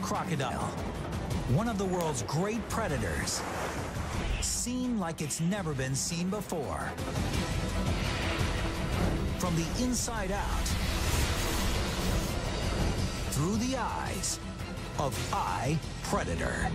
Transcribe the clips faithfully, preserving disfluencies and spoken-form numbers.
crocodile, one of the world's great predators, seen like it's never been seen before. From the inside out, through the eyes of iPredator.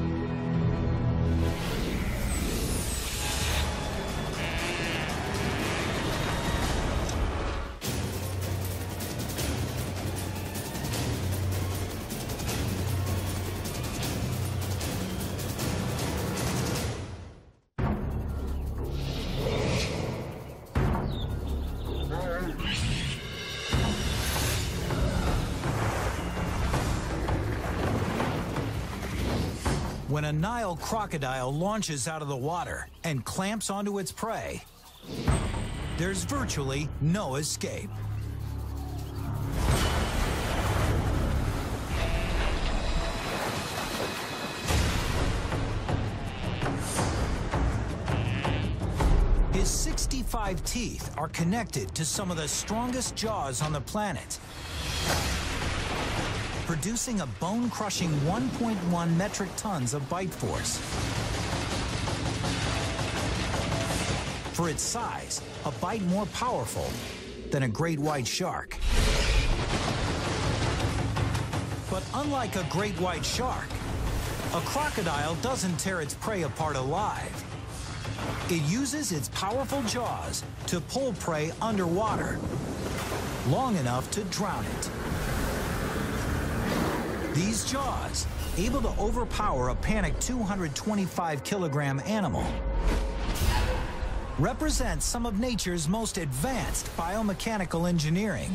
When a Nile crocodile launches out of the water and clamps onto its prey, there's virtually no escape. His sixty-five teeth are connected to some of the strongest jaws on the planet, producing a bone-crushing one point one metric tons of bite force. For its size, a bite more powerful than a great white shark. But unlike a great white shark, a crocodile doesn't tear its prey apart alive. It uses its powerful jaws to pull prey underwater, long enough to drown it. These jaws, able to overpower a panicked two hundred twenty-five kilogram animal, represent some of nature's most advanced biomechanical engineering.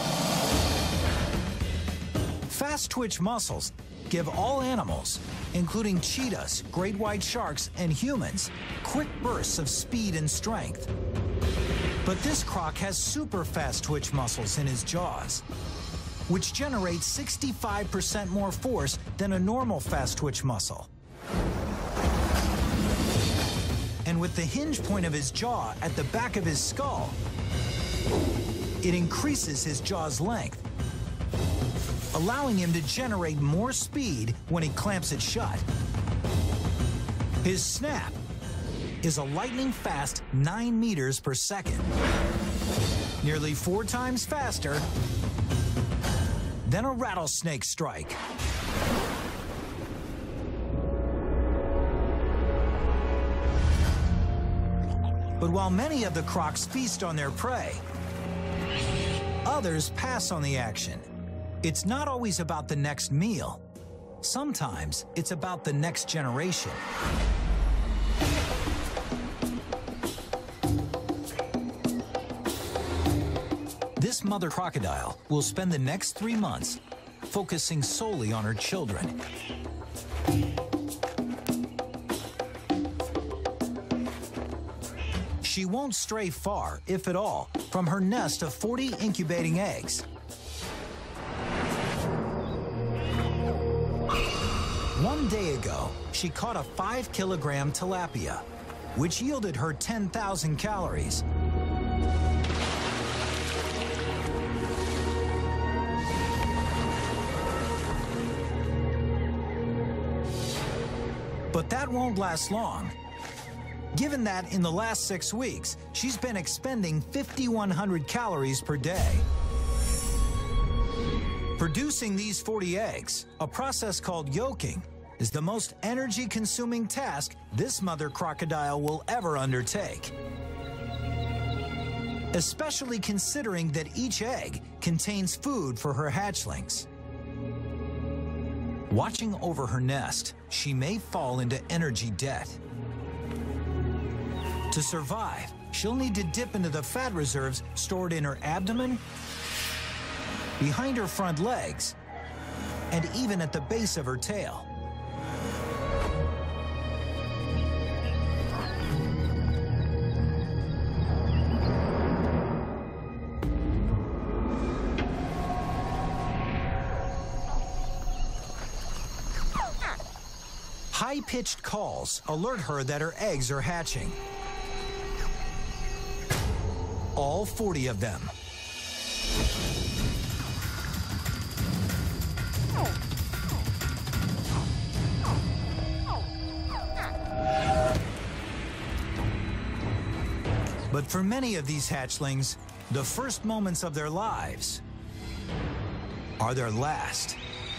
Fast twitch muscles give all animals, including cheetahs, great white sharks, and humans, quick bursts of speed and strength. But this croc has super fast twitch muscles in his jaws, which generates sixty-five percent more force than a normal fast twitch muscle. And with the hinge point of his jaw at the back of his skull, it increases his jaw's length, allowing him to generate more speed when he clamps it shut. His snap is a lightning-fast nine meters per second, nearly four times faster than a rattlesnake strike. But while many of the crocs feast on their prey, others pass on the action. It's not always about the next meal. Sometimes it's about the next generation. This mother crocodile will spend the next three months focusing solely on her children. She won't stray far, if at all, from her nest of forty incubating eggs. One day ago, she caught a five kilogram tilapia, which yielded her ten thousand calories. But that won't last long, given that in the last six weeks, she's been expending fifty-one hundred calories per day. Producing these forty eggs, a process called yolking, is the most energy-consuming task this mother crocodile will ever undertake. Especially considering that each egg contains food for her hatchlings. Watching over her nest, she may fall into energy debt. To survive, she'll need to dip into the fat reserves stored in her abdomen, behind her front legs, and even at the base of her tail. High-pitched calls alert her that her eggs are hatching. All forty of them. But for many of these hatchlings, the first moments of their lives are their last.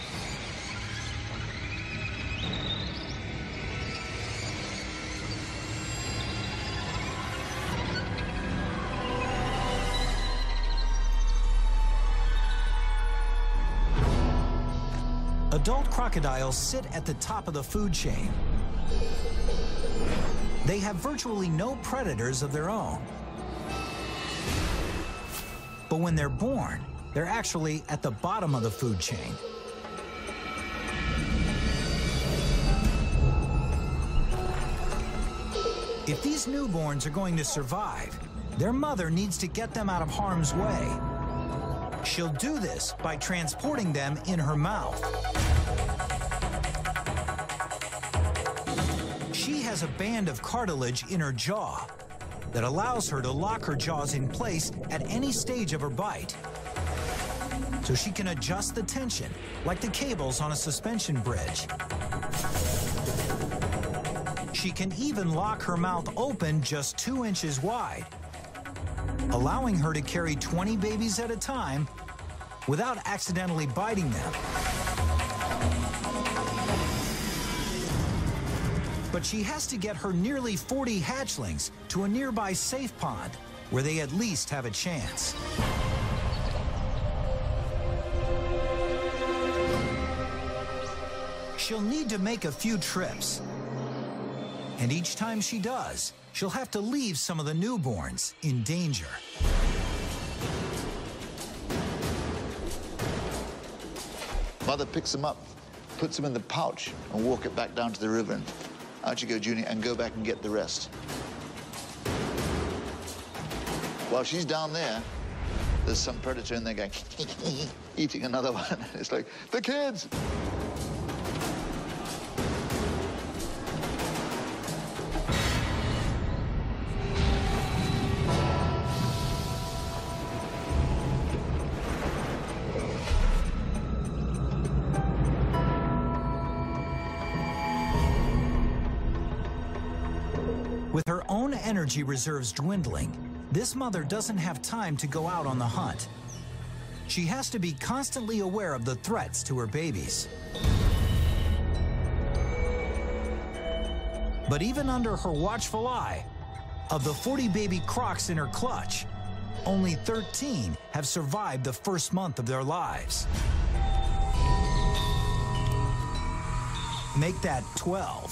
Adult crocodiles sit at the top of the food chain. They have virtually no predators of their own. But when they're born, they're actually at the bottom of the food chain. If these newborns are going to survive, their mother needs to get them out of harm's way. She'll do this by transporting them in her mouth. She has a band of cartilage in her jaw that allows her to lock her jaws in place at any stage of her bite. So she can adjust the tension, like the cables on a suspension bridge. She can even lock her mouth open just two inches wide, allowing her to carry twenty babies at a time without accidentally biting them. But she has to get her nearly forty hatchlings to a nearby safe pond where they at least have a chance. She'll need to make a few trips. And each time she does, she'll have to leave some of the newborns in danger. Mother picks them up, puts them in the pouch, and walk it back down to the river. And out you go, Junior, and go back and get the rest. While she's down there, there's some predator in there going, eating another one. It's like, the kids! With her own energy reserves dwindling, this mother doesn't have time to go out on the hunt. She has to be constantly aware of the threats to her babies. But even under her watchful eye, of the forty baby crocs in her clutch, only thirteen have survived the first month of their lives. Make that twelve.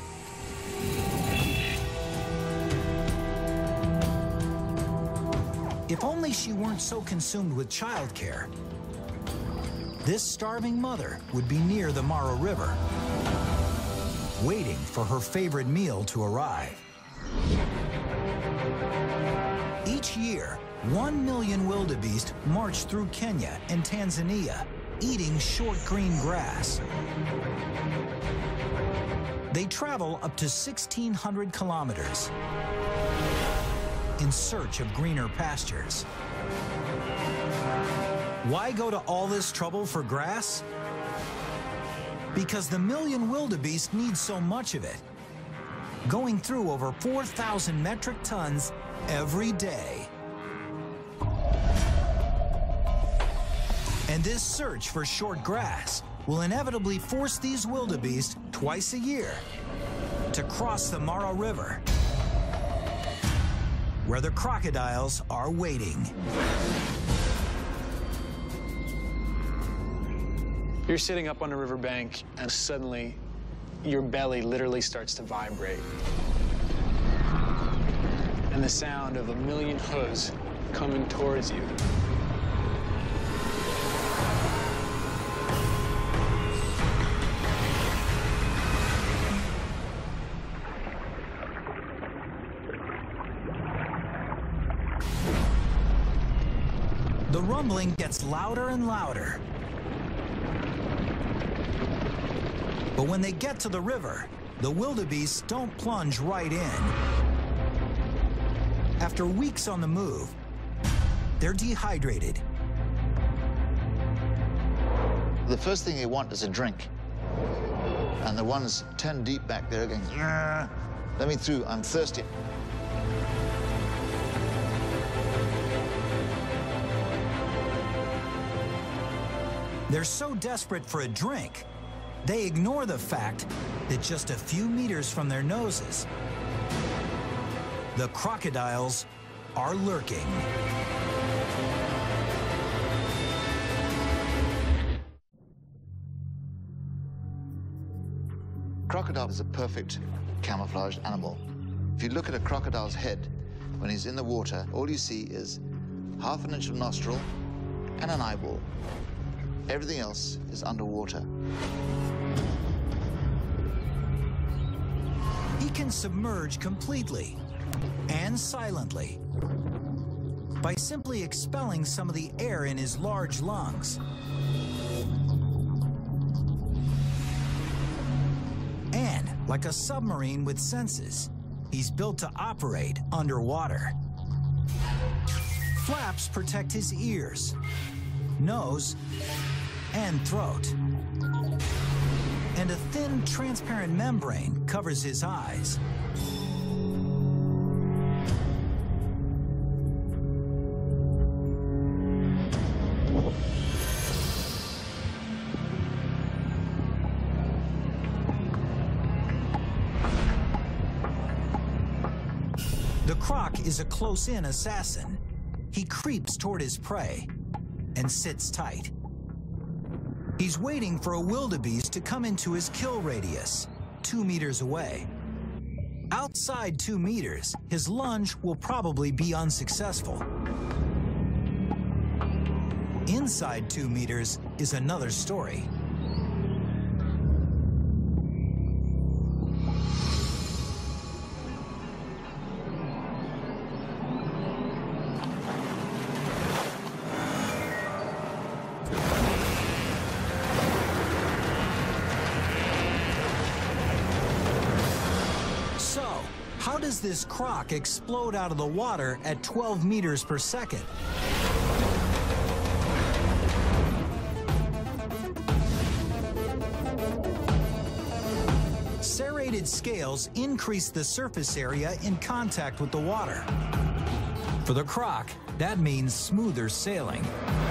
If only she weren't so consumed with childcare, this starving mother would be near the Mara River, waiting for her favorite meal to arrive. Each year, one million wildebeest march through Kenya and Tanzania, eating short green grass. They travel up to sixteen hundred kilometers in search of greener pastures. Why go to all this trouble for grass? Because the million wildebeest need so much of it, going through over four thousand metric tons every day. And this search for short grass will inevitably force these wildebeest twice a year to cross the Mara River, where the crocodiles are waiting. You're sitting up on a riverbank, and suddenly your belly literally starts to vibrate. And the sound of a million hooves coming towards you. The rumbling gets louder and louder. But when they get to the river, the wildebeest don't plunge right in. After weeks on the move, they're dehydrated. The first thing they want is a drink. And the ones ten deep back there are going, let me through, I'm thirsty. They're so desperate for a drink, they ignore the fact that just a few meters from their noses, the crocodiles are lurking. Crocodile is a perfect camouflaged animal. If you look at a crocodile's head, when he's in the water, all you see is half an inch of nostril and an eyeball. Everything else is underwater. He can submerge completely and silently by simply expelling some of the air in his large lungs. And like a submarine with senses, he's built to operate underwater. Flaps protect his ears, nose, and throat. And a thin, transparent membrane covers his eyes. The croc is a close-in assassin. He creeps toward his prey and sits tight. He's waiting for a wildebeest to come into his kill radius, two meters away. Outside two meters, his lunge will probably be unsuccessful. Inside two meters is another story. How does this croc explode out of the water at twelve meters per second? Serrated scales increase the surface area in contact with the water. For the croc, that means smoother sailing.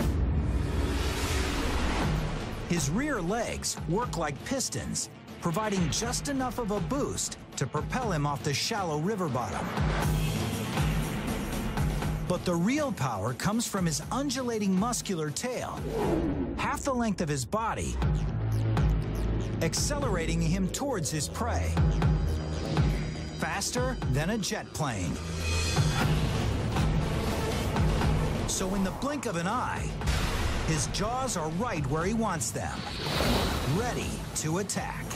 His rear legs work like pistons, providing just enough of a boost to propel him off the shallow river bottom. But the real power comes from his undulating muscular tail, half the length of his body, accelerating him towards his prey, faster than a jet plane. So in the blink of an eye, his jaws are right where he wants them, ready to attack.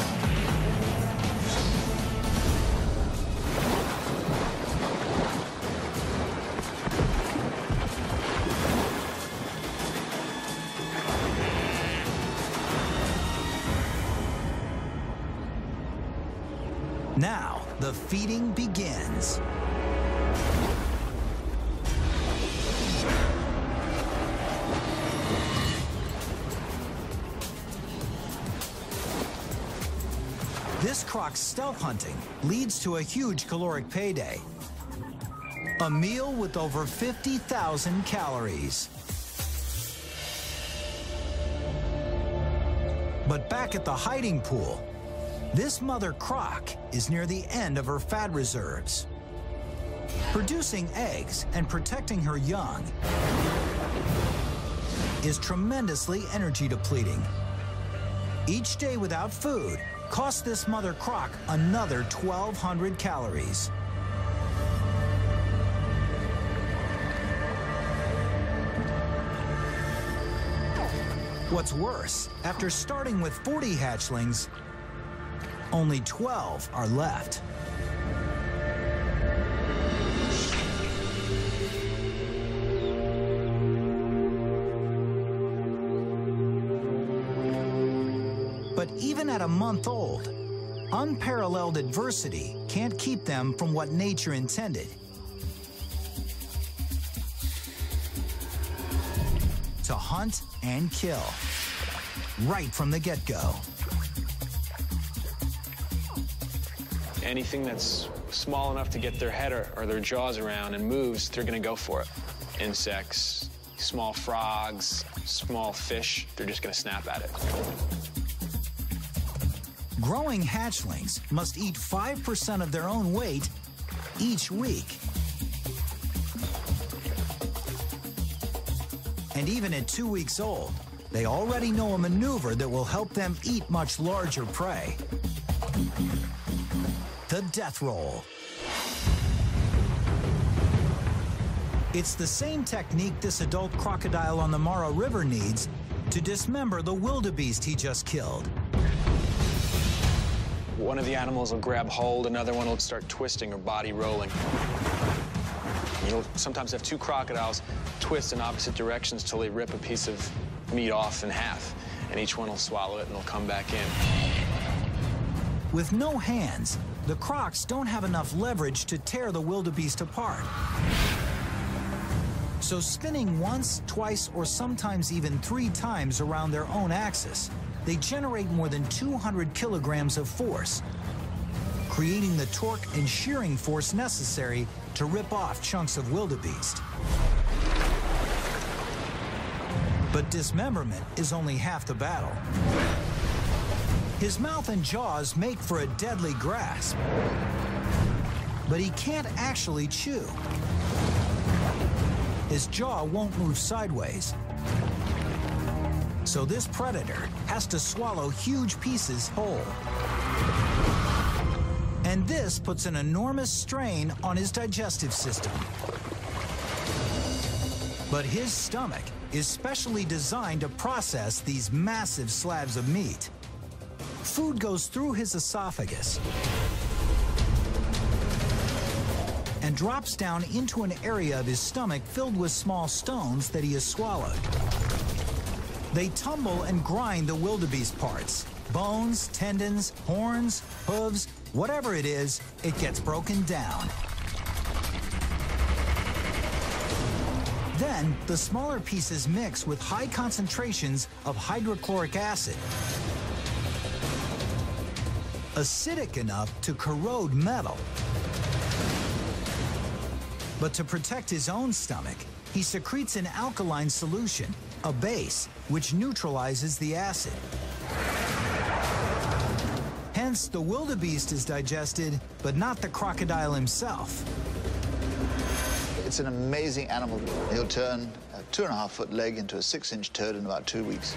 Now, the feeding begins. This croc's stealth hunting leads to a huge caloric payday. A meal with over fifty thousand calories. But back at the hiding pool, this mother croc is near the end of her fat reserves. Producing eggs and protecting her young is tremendously energy depleting. Each day without food costs this mother croc another twelve hundred calories. What's worse, after starting with forty hatchlings, only twelve are left. But even at a month old, unparalleled adversity can't keep them from what nature intended. To hunt and kill, right from the get-go. Anything that's small enough to get their head or, or their jaws around and moves, they're gonna go for it. Insects, small frogs, small fish, they're just gonna snap at it. Growing hatchlings must eat five percent of their own weight each week. And even at two weeks old, they already know a maneuver that will help them eat much larger prey. The death roll. It's the same technique this adult crocodile on the Mara River needs to dismember the wildebeest he just killed. One of the animals will grab hold, another one will start twisting or body rolling. You'll sometimes have two crocodiles twist in opposite directions till they rip a piece of meat off in half, and each one will swallow it and they'll come back in. With no hands, the crocs don't have enough leverage to tear the wildebeest apart. So spinning once, twice, or sometimes even three times around their own axis, they generate more than two hundred kilograms of force, creating the torque and shearing force necessary to rip off chunks of wildebeest. But dismemberment is only half the battle. His mouth and jaws make for a deadly grasp, but he can't actually chew. His jaw won't move sideways, so this predator has to swallow huge pieces whole. And this puts an enormous strain on his digestive system. But his stomach is specially designed to process these massive slabs of meat. Food goes through his esophagus and drops down into an area of his stomach filled with small stones that he has swallowed. They tumble and grind the wildebeest parts. Bones, tendons, horns, hooves, whatever it is, it gets broken down. Then, the smaller pieces mix with high concentrations of hydrochloric acid, acidic enough to corrode metal. But to protect his own stomach, he secretes an alkaline solution, a base, which neutralizes the acid. Hence, the wildebeest is digested, but not the crocodile himself. It's an amazing animal. He'll turn a two and a half foot leg into a six inch turd in about two weeks.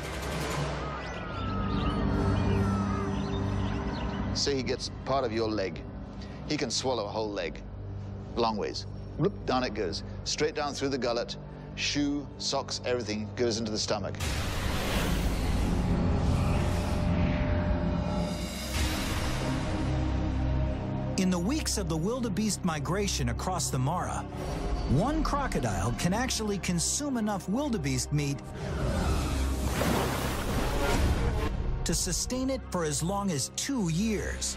Say he gets part of your leg. He can swallow a whole leg, long ways. Whoop, down it goes, straight down through the gullet, shoe, socks, everything goes into the stomach. In the weeks of the wildebeest migration across the Mara, one crocodile can actually consume enough wildebeest meat to sustain it for as long as two years.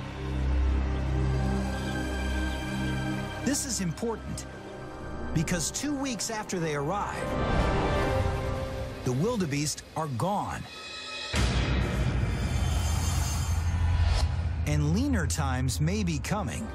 This is important because two weeks after they arrive, the wildebeest are gone. And leaner times may be coming.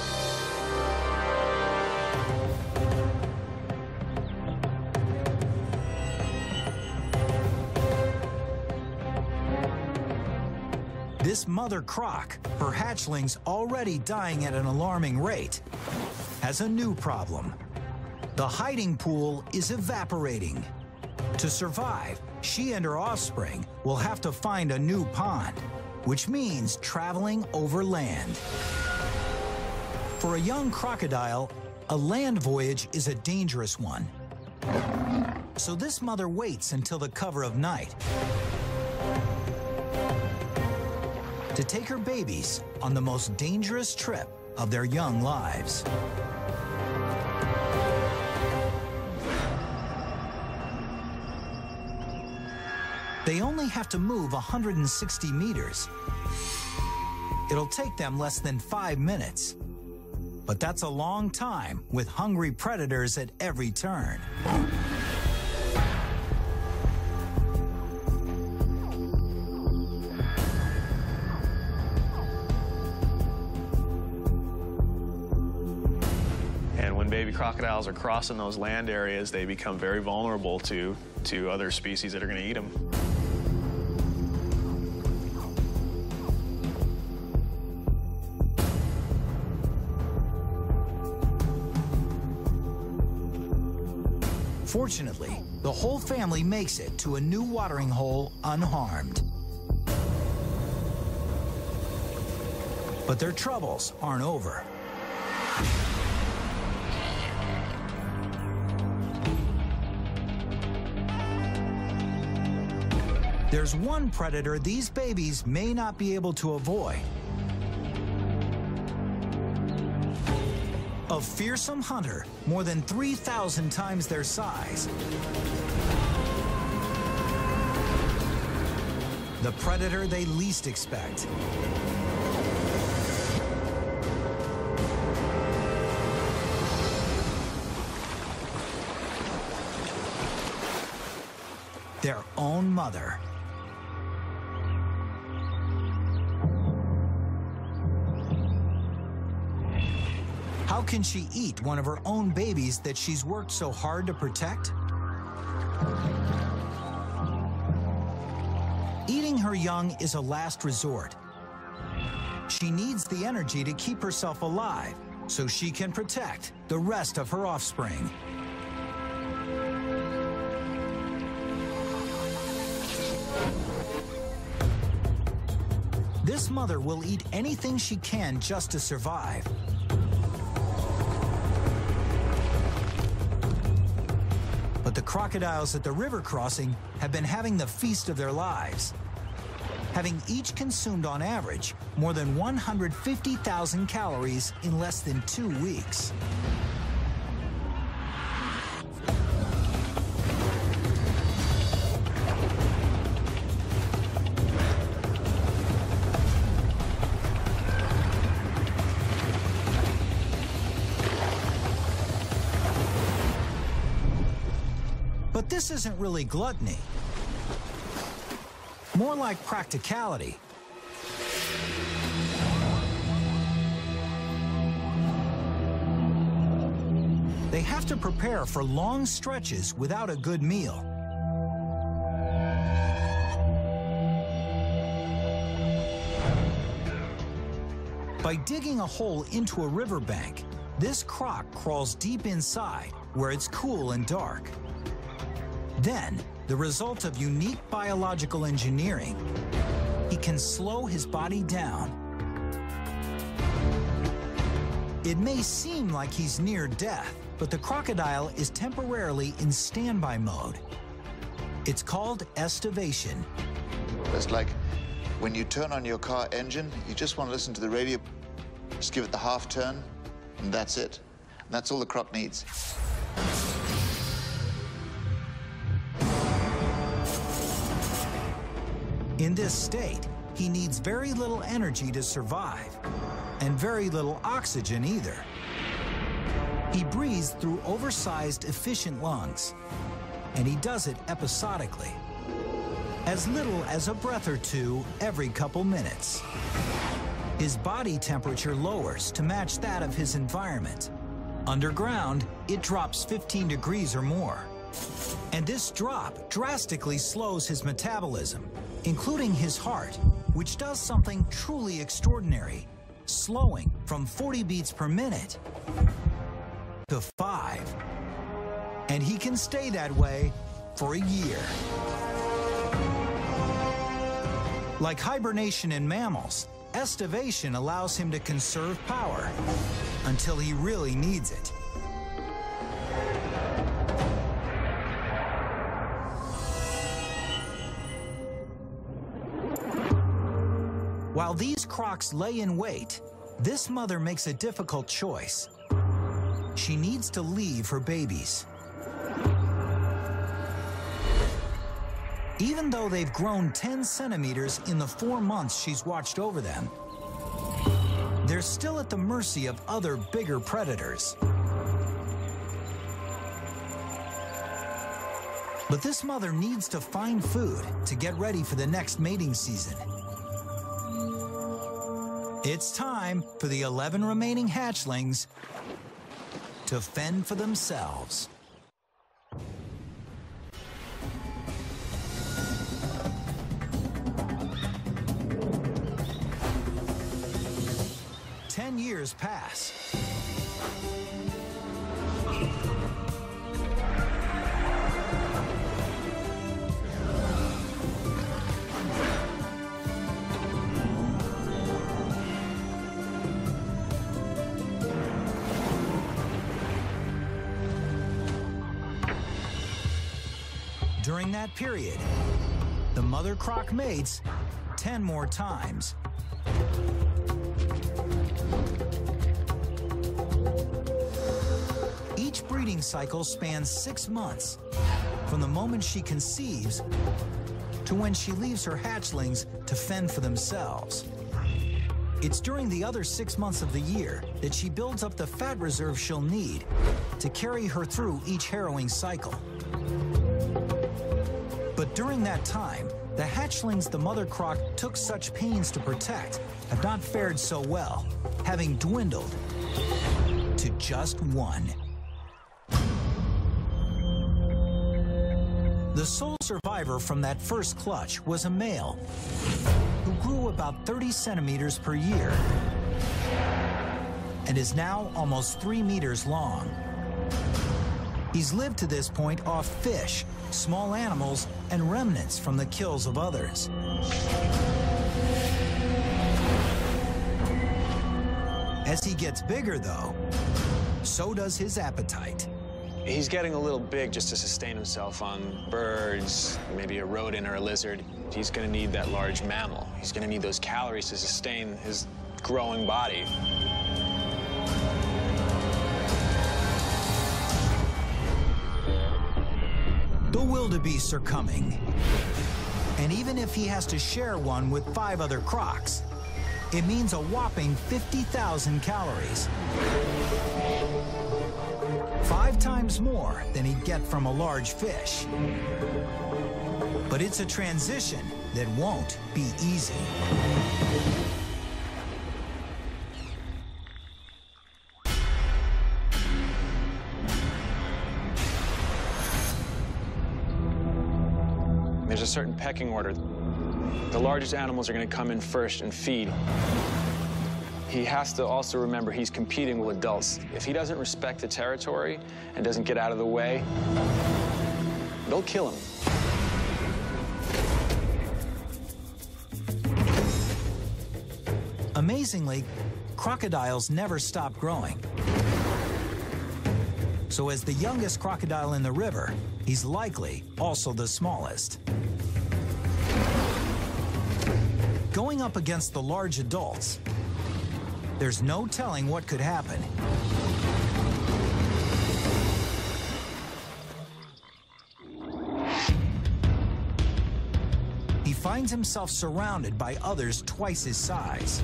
This mother croc, her hatchlings already dying at an alarming rate, has a new problem. The hiding pool is evaporating. To survive, she and her offspring will have to find a new pond, which means traveling over land. For a young crocodile, a land voyage is a dangerous one. So this mother waits until the cover of night to take her babies on the most dangerous trip of their young lives. They only have to move one hundred sixty meters. It'll take them less than five minutes. But that's a long time with hungry predators at every turn. And when baby crocodiles are crossing those land areas, they become very vulnerable to, to other species that are going to eat them. Fortunately, the whole family makes it to a new watering hole unharmed. But their troubles aren't over. There's one predator these babies may not be able to avoid. A fearsome hunter, more than three thousand times their size. The predator they least expect. Their own mother. How can she eat one of her own babies that she's worked so hard to protect? Eating her young is a last resort. She needs the energy to keep herself alive so she can protect the rest of her offspring. This mother will eat anything she can just to survive. But the crocodiles at the river crossing have been having the feast of their lives, having each consumed on average more than one hundred fifty thousand calories in less than two weeks. But this isn't really gluttony. More like practicality. They have to prepare for long stretches without a good meal. By digging a hole into a riverbank, this croc crawls deep inside where it's cool and dark. Then, the result of unique biological engineering, he can slow his body down. It may seem like he's near death, but the crocodile is temporarily in standby mode. It's called estivation. It's like when you turn on your car engine, you just want to listen to the radio, just give it the half turn, and that's it. And that's all the croc needs. In this state, he needs very little energy to survive, and very little oxygen either. He breathes through oversized, efficient lungs, and he does it episodically, as little as a breath or two every couple minutes. His body temperature lowers to match that of his environment. Underground, it drops fifteen degrees or more. And this drop drastically slows his metabolism, including his heart, which does something truly extraordinary, slowing from forty beats per minute to five. And he can stay that way for a year. Like hibernation in mammals, estivation allows him to conserve power until he really needs it. While these crocs lay in wait, this mother makes a difficult choice. She needs to leave her babies. Even though they've grown ten centimeters in the four months she's watched over them, they're still at the mercy of other bigger predators. But this mother needs to find food to get ready for the next mating season. It's time for the eleven remaining hatchlings to fend for themselves. Ten years pass. During that period, the mother croc mates ten more times. Each breeding cycle spans six months, from the moment she conceives to when she leaves her hatchlings to fend for themselves. It's during the other six months of the year that she builds up the fat reserve she'll need to carry her through each harrowing cycle. But during that time, the hatchlings the mother croc took such pains to protect have not fared so well, having dwindled to just one. The sole survivor from that first clutch was a male who grew about thirty centimeters per year and is now almost three meters long. He's lived to this point off fish, small animals, and remnants from the kills of others. As he gets bigger, though, so does his appetite. He's getting a little big just to sustain himself on birds, maybe a rodent or a lizard. He's going to need that large mammal. He's going to need those calories to sustain his growing body. The wildebeests are coming. And even if he has to share one with five other crocs, it means a whopping fifty thousand calories. Five times more than he'd get from a large fish. But it's a transition that won't be easy. There's a certain pecking order. The largest animals are going to come in first and feed. He has to also remember he's competing with adults. If he doesn't respect the territory and doesn't get out of the way, they'll kill him. Amazingly, crocodiles never stop growing. So as the youngest crocodile in the river, he's likely also the smallest. Going up against the large adults, there's no telling what could happen. He finds himself surrounded by others twice his size.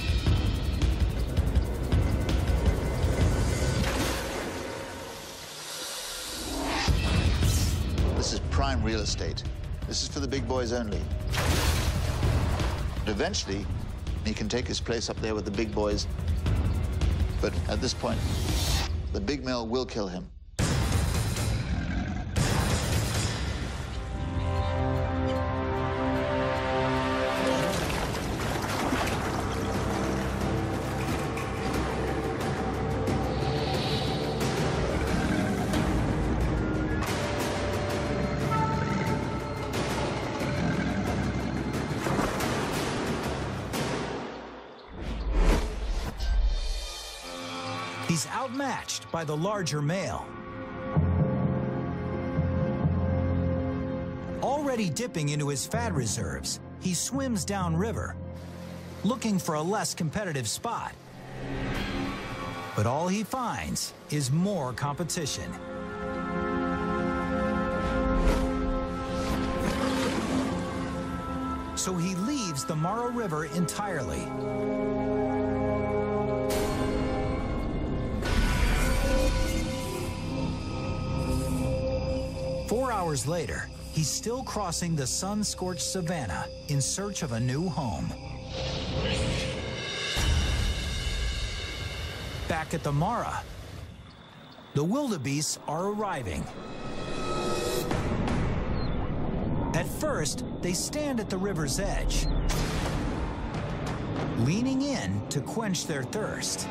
This is prime real estate. This is for the big boys only. But eventually, he can take his place up there with the big boys. But at this point, the big male will kill him. He's outmatched by the larger male. Already dipping into his fat reserves, he swims downriver, looking for a less competitive spot. But all he finds is more competition. So he leaves the Mara River entirely. Four hours later, he's still crossing the sun-scorched savanna in search of a new home. Back at the Mara, The wildebeests are arriving. At first, they stand at the river's edge, leaning in to quench their thirst.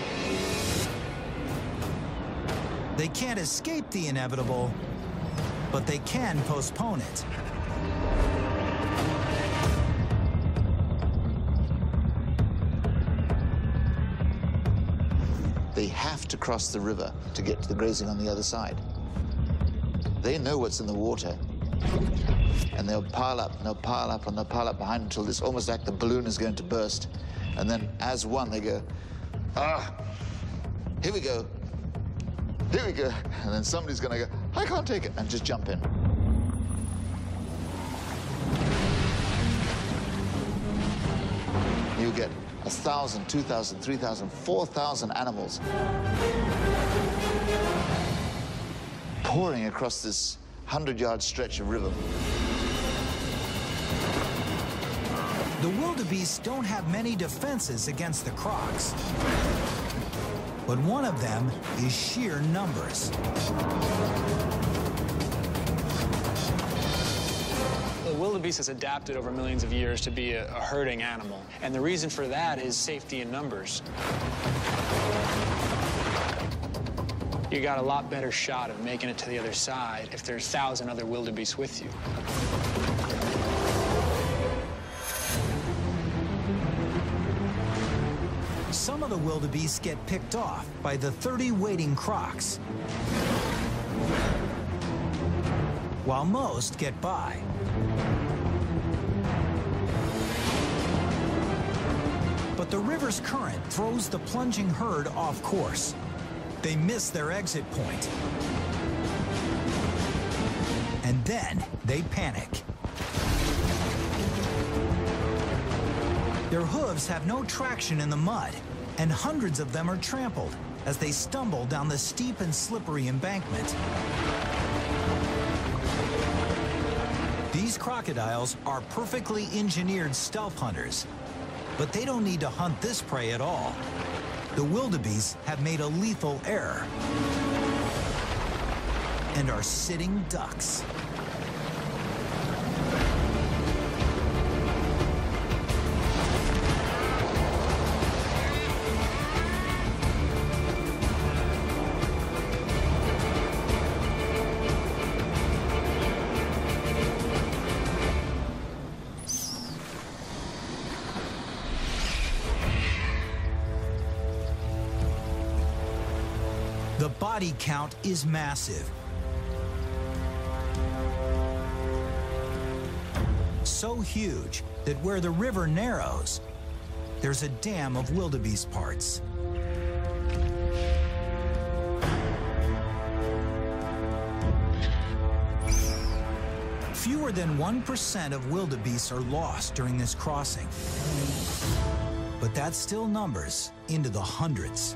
They can't escape the inevitable, but they can postpone it. They have to cross the river to get to the grazing on the other side. They know what's in the water, and they'll pile up, and they'll pile up, and they'll pile up behind until it's almost like the balloon is going to burst. And then, as one, they go, ah, here we go, here we go. And then somebody's going to go, I can't take it, and just jump in. You get a thousand, two thousand, three thousand, four thousand animals pouring across this hundred-yard stretch of river. The wildebeests don't have many defenses against the crocs, but one of them is sheer numbers. The wildebeest has adapted over millions of years to be a, a herding animal, and the reason for that is safety in numbers. You got a lot better shot of making it to the other side if there's a thousand other wildebeest with you. Some of the wildebeest get picked off by the thirty waiting crocs, while most get by. But the river's current throws the plunging herd off course. They miss their exit point. And then they panic. Their hooves have no traction in the mud, and hundreds of them are trampled as they stumble down the steep and slippery embankment. These crocodiles are perfectly engineered stealth hunters, but they don't need to hunt this prey at all. The wildebeest have made a lethal error and are sitting ducks. The body count is massive. So huge that where the river narrows, there's a dam of wildebeest parts. Fewer than one percent of wildebeests are lost during this crossing, but that still numbers into the hundreds.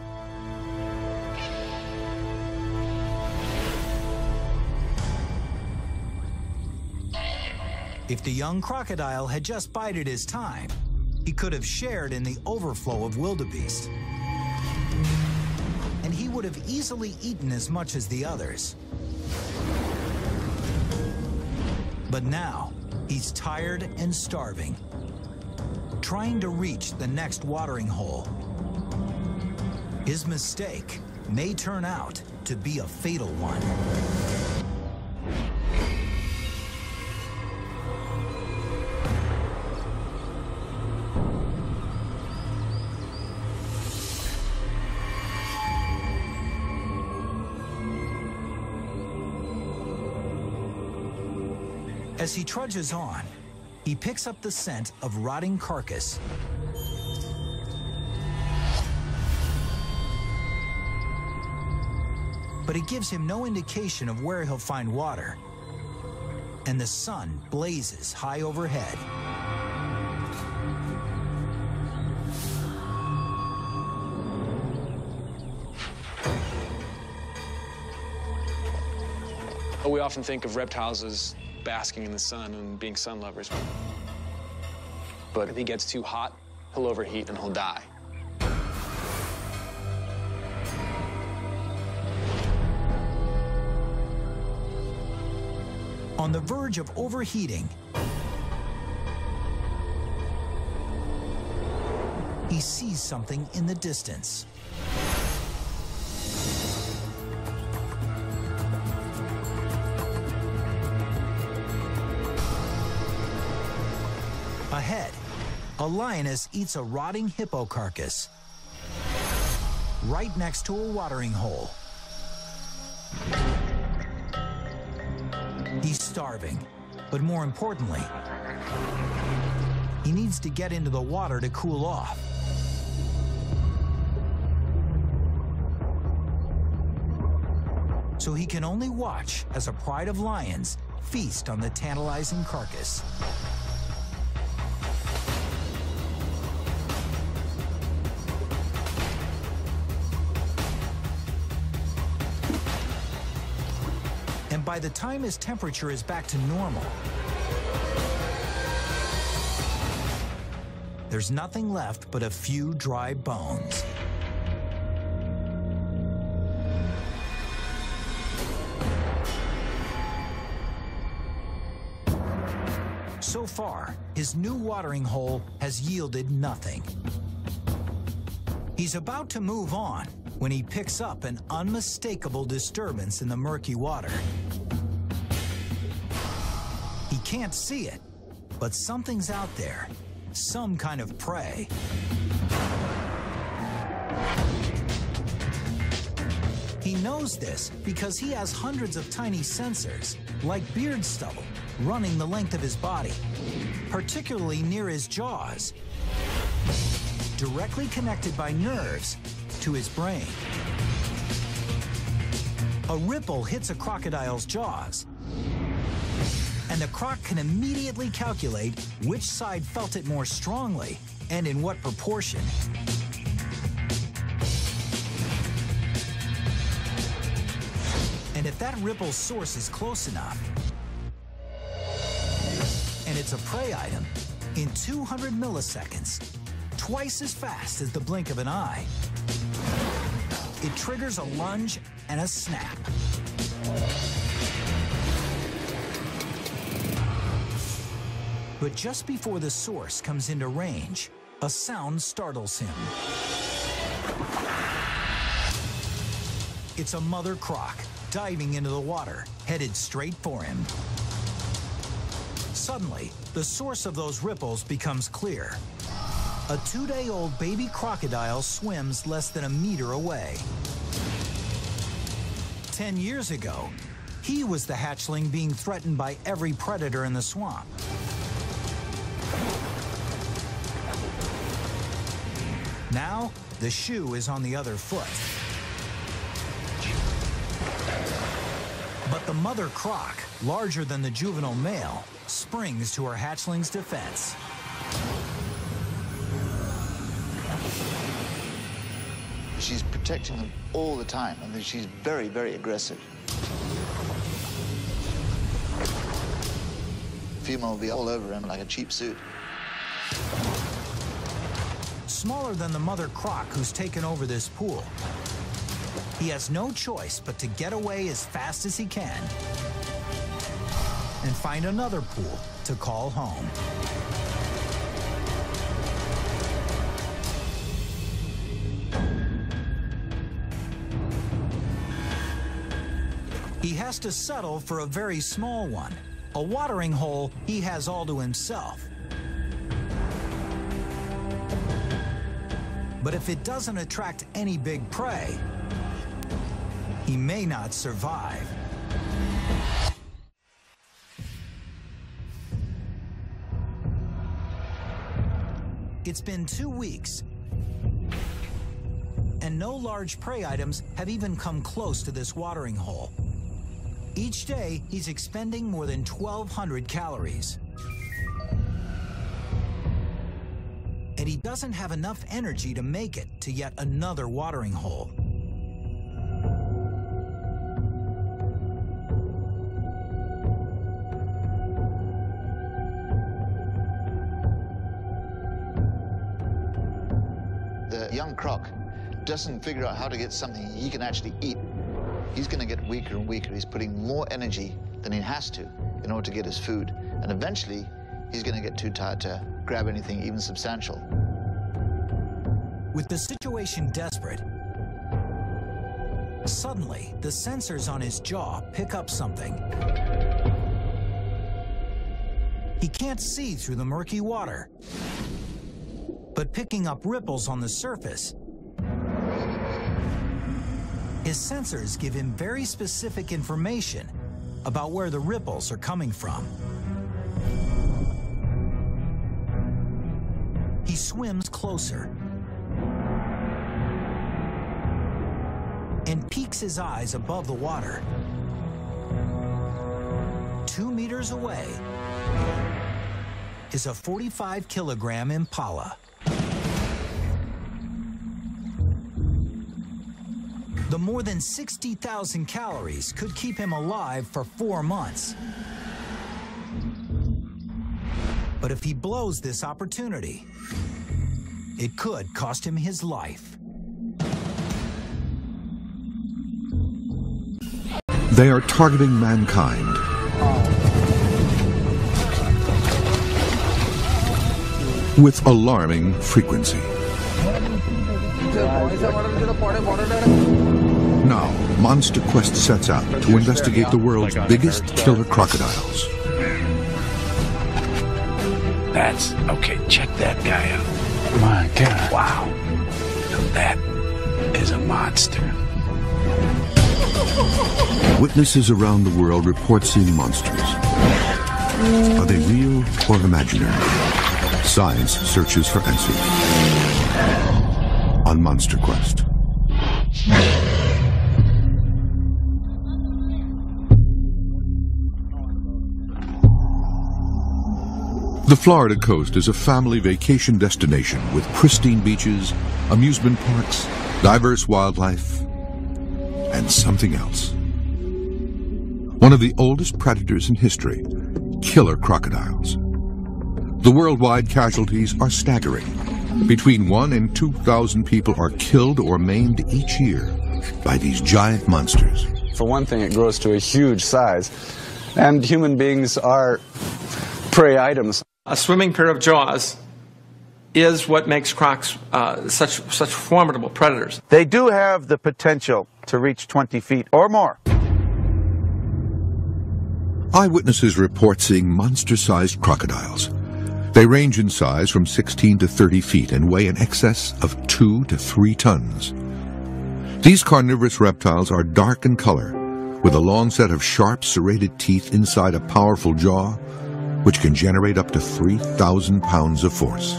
If the young crocodile had just bided his time, he could have shared in the overflow of wildebeest. And he would have easily eaten as much as the others. But now, he's tired and starving, trying to reach the next watering hole. His mistake may turn out to be a fatal one. As he trudges on, he picks up the scent of rotting carcass. But it gives him no indication of where he'll find water. And the sun blazes high overhead. We often think of reptiles as basking in the sun and being sun lovers. But if he gets too hot, he'll overheat and he'll die. on the verge of overheating. He sees something in the distance. Ahead, a lioness eats a rotting hippo carcass right next to a watering hole. He's starving, but more importantly, he needs to get into the water to cool off. So he can only watch as a pride of lions feast on the tantalizing carcass. And by the time his temperature is back to normal, there's nothing left but a few dry bones. So far, his new watering hole has yielded nothing. He's about to move on when he picks up an unmistakable disturbance in the murky water. He can't see it, but something's out there, some kind of prey. He knows this because he has hundreds of tiny sensors, like beard stubble, running the length of his body, particularly near his jaws, directly connected by nerves to his brain. A ripple hits a crocodile's jaws, and the croc can immediately calculate which side felt it more strongly and in what proportion. And if that ripple's source is close enough, and it's a prey item, in two hundred milliseconds, twice as fast as the blink of an eye, it triggers a lunge and a snap. But just before the source comes into range, a sound startles him. It's a mother croc diving into the water, headed straight for him. Suddenly, the source of those ripples becomes clear. A two-day-old baby crocodile swims less than a meter away. Ten years ago, he was the hatchling being threatened by every predator in the swamp. Now, the shoe is on the other foot. But the mother croc, larger than the juvenile male, springs to her hatchling's defense. She's protecting them all the time, and she's very, very aggressive. The female will be all over him like a cheap suit. Smaller than the mother croc who's taken over this pool, he has no choice but to get away as fast as he can and find another pool to call home. He has to settle for a very small one, a watering hole he has all to himself. But if it doesn't attract any big prey, he may not survive. It's been two weeks, and no large prey items have even come close to this watering hole. Each day, he's expending more than twelve hundred calories. And he doesn't have enough energy to make it to yet another watering hole. The young croc doesn't figure out how to get something he can actually eat. He's going to get weaker and weaker. He's putting more energy than he has to in order to get his food. And eventually, he's going to get too tired to grab anything even substantial. With the situation desperate, suddenly the sensors on his jaw pick up something. He can't see through the murky water, but picking up ripples on the surface, his sensors give him very specific information about where the ripples are coming from. He swims closer and peeks his eyes above the water. Two meters away is a forty-five kilogram impala. The more than sixty thousand calories could keep him alive for four months. But if he blows this opportunity, it could cost him his life. They are targeting mankind. With alarming frequency. Now, Monster Quest sets out to investigate the world's biggest killer crocodiles. That's okay. Check that guy out. My God! Wow, that is a monster. Witnesses around the world report seeing monsters. Are they real or imaginary? Science searches for answers on Monster Quest. The Florida coast is a family vacation destination with pristine beaches, amusement parks, diverse wildlife, and something else. One of the oldest predators in history, killer crocodiles. The worldwide casualties are staggering. Between one and two thousand people are killed or maimed each year by these giant monsters. For one thing, it grows to a huge size, and human beings are prey items. A swimming pair of jaws is what makes crocs uh, such such formidable predators. They do have the potential to reach twenty feet or more. Eyewitnesses report seeing monster-sized crocodiles. They range in size from sixteen to thirty feet and weigh in excess of two to three tons. These carnivorous reptiles are dark in color, with a long set of sharp, serrated teeth inside a powerful jaw, which can generate up to three thousand pounds of force.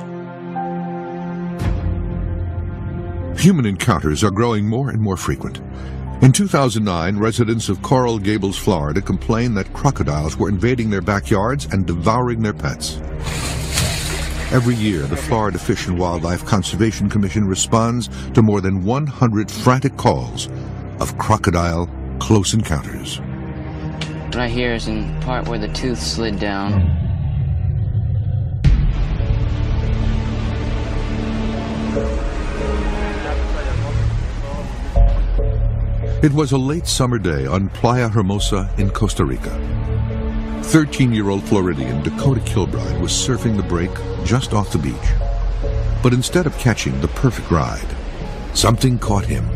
Human encounters are growing more and more frequent. In two thousand nine, residents of Coral Gables, Florida, complained that crocodiles were invading their backyards and devouring their pets. Every year, the Florida Fish and Wildlife Conservation Commission responds to more than one hundred frantic calls of crocodile close encounters. Right here is in part where the tooth slid down. It was a late summer day on Playa Hermosa in Costa Rica. thirteen-year-old Floridian Dakota Kilbride was surfing the break just off the beach. But instead of catching the perfect ride, something caught him.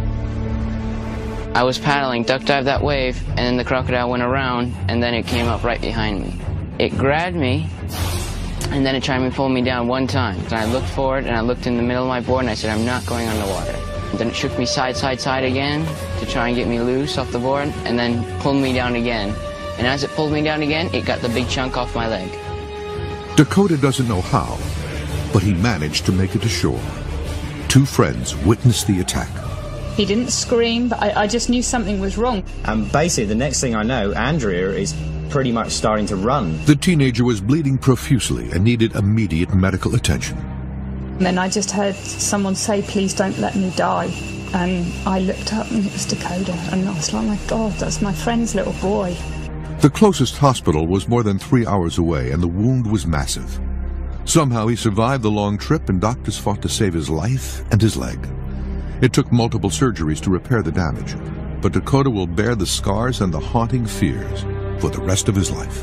I was paddling, duck dived that wave, and then the crocodile went around, and then it came up right behind me. It grabbed me, and then it tried to pull me down one time. And I looked forward, and I looked in the middle of my board, and I said, I'm not going underwater. And then it shook me side, side, side again to try and get me loose off the board, and then pulled me down again. And as it pulled me down again, it got the big chunk off my leg. Dakota doesn't know how, but he managed to make it to shore. Two friends witnessed the attack. He didn't scream, but I, I just knew something was wrong. And basically, the next thing I know, Andrea is pretty much starting to run. The teenager was bleeding profusely and needed immediate medical attention. And then I just heard someone say, please don't let me die. And I looked up and it was Dakota. And I was like, oh my God, that's my friend's little boy. The closest hospital was more than three hours away, and the wound was massive. Somehow he survived the long trip, and doctors fought to save his life and his leg. It took multiple surgeries to repair the damage, but Dakota will bear the scars and the haunting fears for the rest of his life.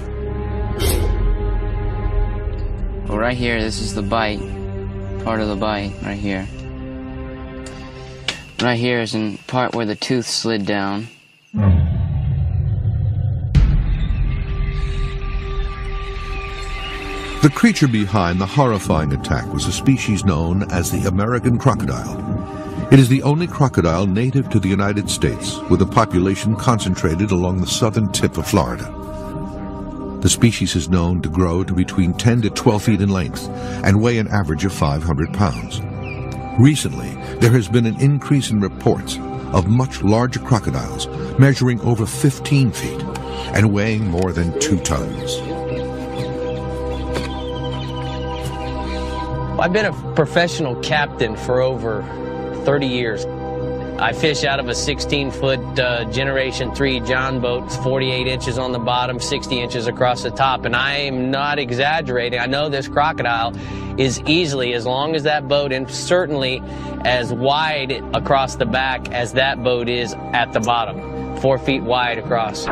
Well, right here, this is the bite, part of the bite, right here. Right here is the part where the tooth slid down. The creature behind the horrifying attack was a species known as the American crocodile. It is the only crocodile native to the United States, with a population concentrated along the southern tip of Florida. The species is known to grow to between ten to twelve feet in length and weigh an average of five hundred pounds. Recently, there has been an increase in reports of much larger crocodiles measuring over fifteen feet and weighing more than two tons. I've been a professional captain for over thirty years. I fish out of a sixteen foot uh, Generation three John boat, forty-eight inches on the bottom, sixty inches across the top, and I am not exaggerating. I know this crocodile is easily as long as that boat and certainly as wide across the back as that boat is at the bottom, four feet wide across.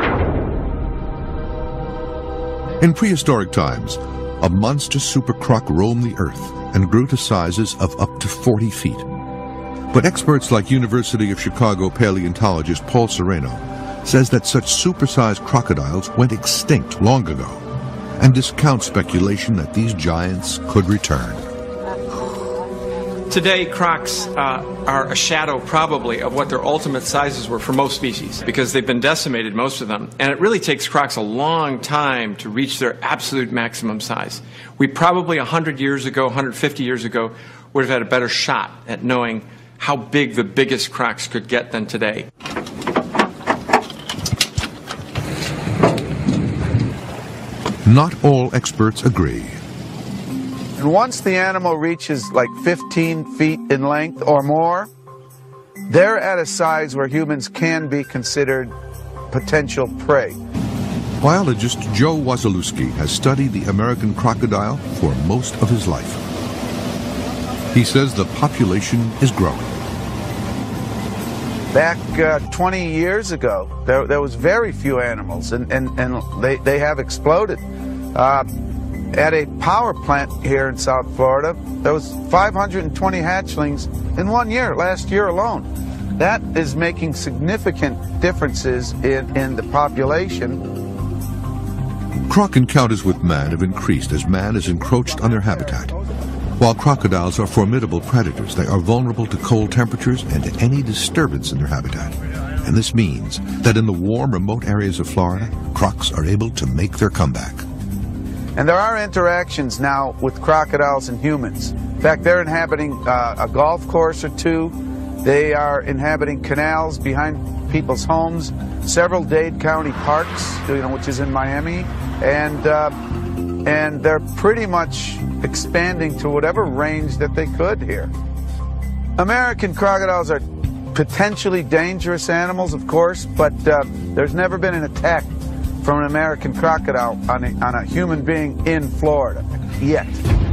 In prehistoric times, a monster super croc roamed the earth and grew to sizes of up to forty feet. But experts like University of Chicago paleontologist Paul Sereno says that such supersized crocodiles went extinct long ago and discounts speculation that these giants could return. Today, crocs uh, are a shadow, probably, of what their ultimate sizes were for most species, because they've been decimated, most of them. And it really takes crocs a long time to reach their absolute maximum size. We probably one hundred years ago, one hundred fifty years ago, would have had a better shot at knowing how big the biggest crocs could get than today. Not all experts agree. And once the animal reaches like fifteen feet in length or more, they're at a size where humans can be considered potential prey. Biologist Joe Wasilewski has studied the American crocodile for most of his life. He says the population is growing. Back uh, twenty years ago, there, there was very few animals, and, and, and they, they have exploded. Uh, at a power plant here in South Florida, there was five hundred twenty hatchlings in one year, last year alone. That is making significant differences in, in the population. Croc encounters with man have increased as man has encroached on their habitat. While crocodiles are formidable predators, they are vulnerable to cold temperatures and to any disturbance in their habitat. And this means that in the warm, remote areas of Florida, crocs are able to make their comeback. And there are interactions now with crocodiles and humans. In fact, they're inhabiting uh, a golf course or two. They are inhabiting canals behind people's homes, several Dade County parks, you know, which is in Miami, and uh, and they're pretty much expanding to whatever range that they could here. American crocodiles are potentially dangerous animals, of course, but uh, there's never been an attack from an American crocodile on a, on a human being in Florida, yet.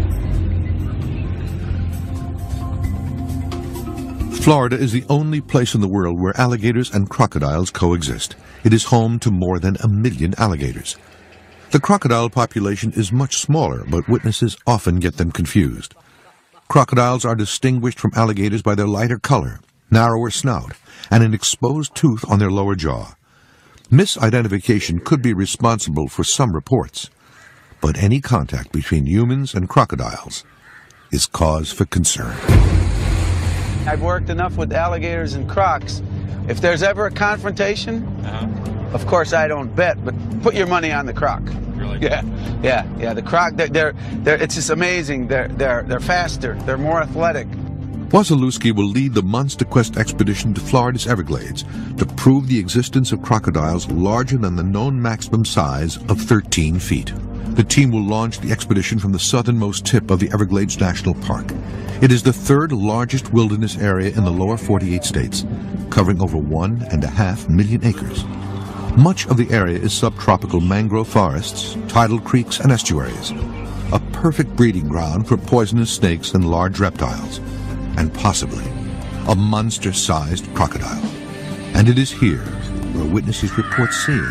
Florida is the only place in the world where alligators and crocodiles coexist. It is home to more than a million alligators. The crocodile population is much smaller, but witnesses often get them confused. Crocodiles are distinguished from alligators by their lighter color, narrower snout, and an exposed tooth on their lower jaw. Misidentification could be responsible for some reports, but any contact between humans and crocodiles is cause for concern. I've worked enough with alligators and crocs. If there's ever a confrontation, uh-huh. Of course I don't bet, but put your money on the croc. Really? Yeah, yeah, yeah. The croc, they're, they're, they're, it's just amazing. They're, they're, they're faster. They're more athletic. Wasilewski will lead the Monster Quest expedition to Florida's Everglades to prove the existence of crocodiles larger than the known maximum size of thirteen feet. The team will launch the expedition from the southernmost tip of the Everglades National Park. It is the third largest wilderness area in the lower forty-eight states, covering over one and a half million acres. Much of the area is subtropical mangrove forests, tidal creeks, and estuaries, a perfect breeding ground for poisonous snakes and large reptiles, and possibly a monster-sized crocodile. And it is here where witnesses report seeing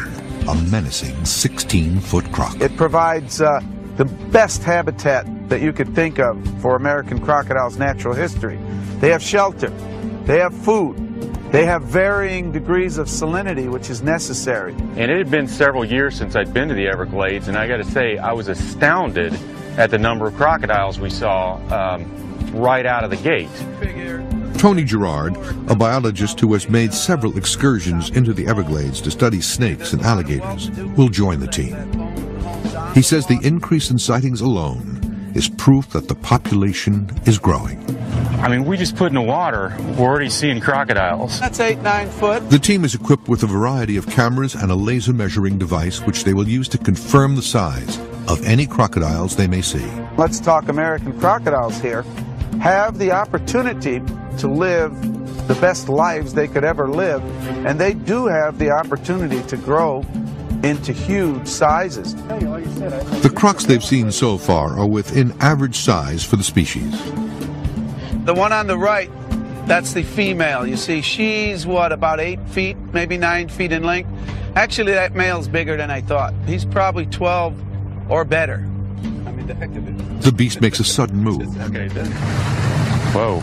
a menacing sixteen-foot croc. It provides uh, the best habitat that you could think of for American crocodiles' natural history. They have shelter, they have food, they have varying degrees of salinity, which is necessary. And it had been several years since I'd been to the Everglades, and I got to say, I was astounded at the number of crocodiles we saw um, right out of the gate. Tony Gerard, a biologist who has made several excursions into the Everglades to study snakes and alligators, will join the team. He says the increase in sightings alone is proof that the population is growing. I mean, we just put in the water, we're already seeing crocodiles. That's eight, nine foot. The team is equipped with a variety of cameras and a laser measuring device which they will use to confirm the size of any crocodiles they may see. Let's talk American crocodiles here. Have the opportunity to live the best lives they could ever live, and they do have the opportunity to grow into huge sizes. The crocs they've seen so far are within average size for the species. The one on the right, that's the female. You see, she's, what, about eight feet, maybe nine feet in length? Actually, that male's bigger than I thought. He's probably twelve or better. I mean, the heck of it. The beast makes a sudden move. Whoa.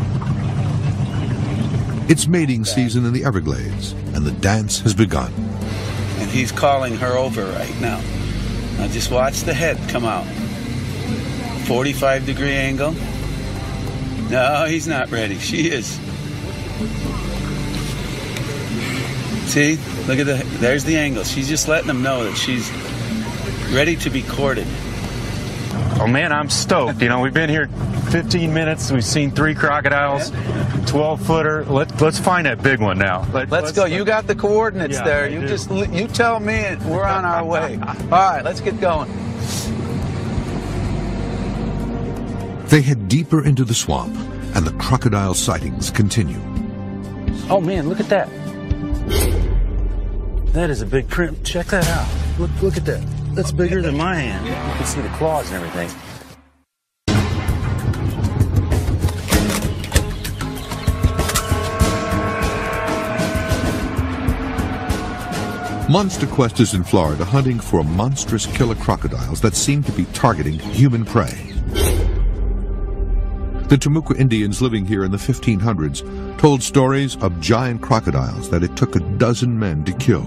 It's mating season in the Everglades, and the dance has begun. And he's calling her over right now. Now just watch the head come out. forty-five degree angle. No, he's not ready. She is. See, look at the, there's the angle. She's just letting them know that she's ready to be courted. Oh man, I'm stoked. You know, we've been here fifteen minutes. We've seen three crocodiles, twelve footer. Let, let's find that big one now. Let, let's, let's go. You got the coordinates yeah, there. You just, you tell me and we're on our way. All right, let's get going. They head deeper into the swamp, and the crocodile sightings continue. Oh man, look at that. That is a big print. Check that out. Look, look at that. That's bigger than my hand. You can see the claws and everything. Monster Quest is in Florida hunting for monstrous killer crocodiles that seem to be targeting human prey. The Timucua Indians living here in the fifteen hundreds told stories of giant crocodiles that it took a dozen men to kill.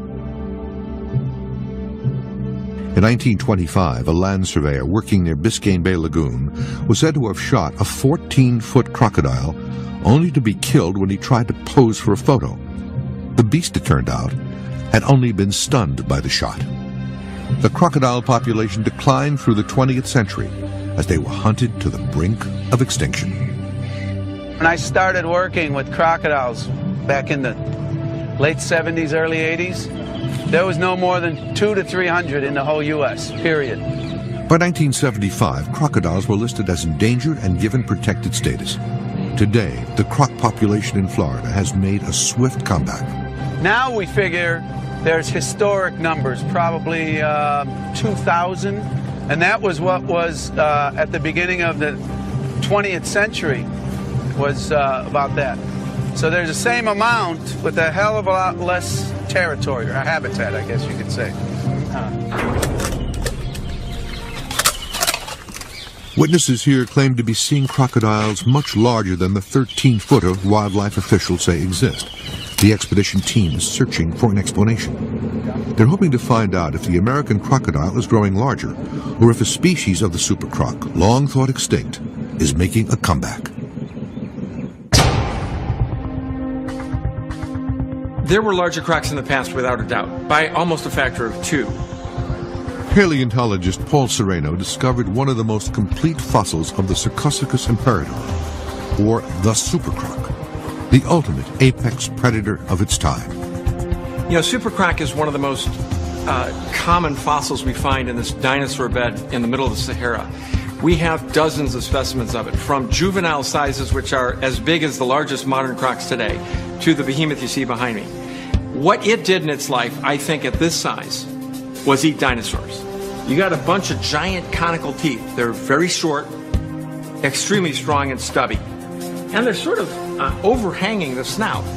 In nineteen twenty-five, a land surveyor working near Biscayne Bay Lagoon was said to have shot a fourteen-foot crocodile only to be killed when he tried to pose for a photo. The beast, it turned out, had only been stunned by the shot. The crocodile population declined through the twentieth century as they were hunted to the brink of extinction. When I started working with crocodiles back in the late seventies, early eighties, there was no more than two to three hundred in the whole U S, period. By nineteen seventy-five, crocodiles were listed as endangered and given protected status. Today, the croc population in Florida has made a swift comeback. Now we figure there's historic numbers, probably uh, two thousand, and that was what was uh, at the beginning of the twentieth century, was uh, about that. So there's the same amount with a hell of a lot less territory, or habitat, I guess you could say. Uh. Witnesses here claim to be seeing crocodiles much larger than the thirteen-footer wildlife officials say exist. The expedition team is searching for an explanation. They're hoping to find out if the American crocodile is growing larger, or if a species of the super croc, long thought extinct, is making a comeback. There were larger crocs in the past, without a doubt, by almost a factor of two. Paleontologist Paul Sereno discovered one of the most complete fossils of the Sarcosuchus imperator, or the super croc, the ultimate apex predator of its time. You know, super croc is one of the most uh, common fossils we find in this dinosaur bed in the middle of the Sahara. We have dozens of specimens of it, from juvenile sizes, which are as big as the largest modern crocs today, to the behemoth you see behind me. What it did in its life, I think, at this size, was eat dinosaurs. You got a bunch of giant conical teeth. They're very short, extremely strong and stubby. And they're sort of uh, overhanging the snout.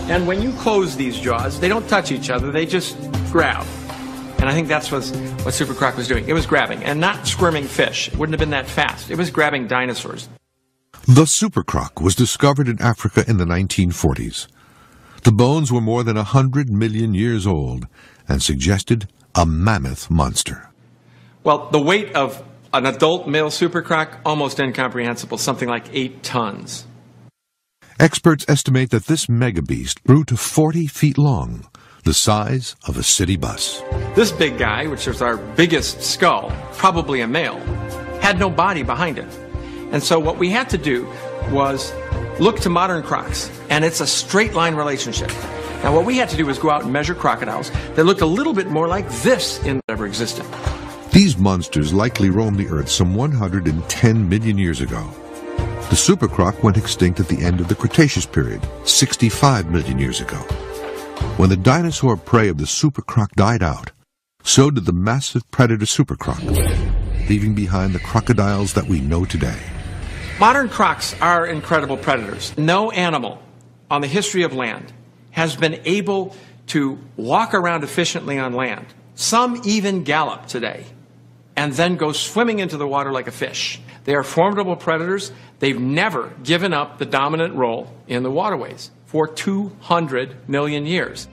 And when you close these jaws, they don't touch each other, they just grab. And I think that's what, what Super Croc was doing. It was grabbing, and not squirming fish. It wouldn't have been that fast. It was grabbing dinosaurs. The Super Croc was discovered in Africa in the nineteen forties. The bones were more than a hundred million years old and suggested a mammoth monster. Well, the weight of an adult male Super Croc, almost incomprehensible, something like eight tons. Experts estimate that this megabeast grew to forty feet long, the size of a city bus. This big guy, which is our biggest skull, probably a male, had no body behind it. And so what we had to do was look to modern crocs, and it's a straight line relationship. Now what we had to do was go out and measure crocodiles that looked a little bit more like this in ever existed. These monsters likely roamed the earth some one hundred ten million years ago. The Super Croc went extinct at the end of the Cretaceous period, sixty-five million years ago. When the dinosaur prey of the Super Croc died out, so did the massive predator Super Croc, leaving behind the crocodiles that we know today. Modern crocs are incredible predators. No animal on the history of land has been able to walk around efficiently on land. Some even gallop today and then go swimming into the water like a fish. They are formidable predators. They've never given up the dominant role in the waterways for two hundred million years.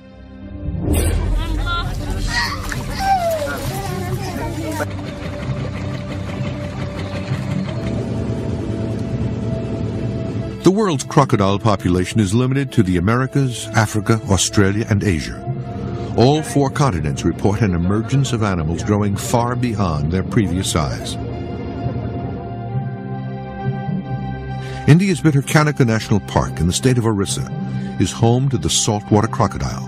The world's crocodile population is limited to the Americas, Africa, Australia, and Asia. All four continents report an emergence of animals growing far beyond their previous size. India's Bhitarkanika National Park in the state of Orissa is home to the saltwater crocodile.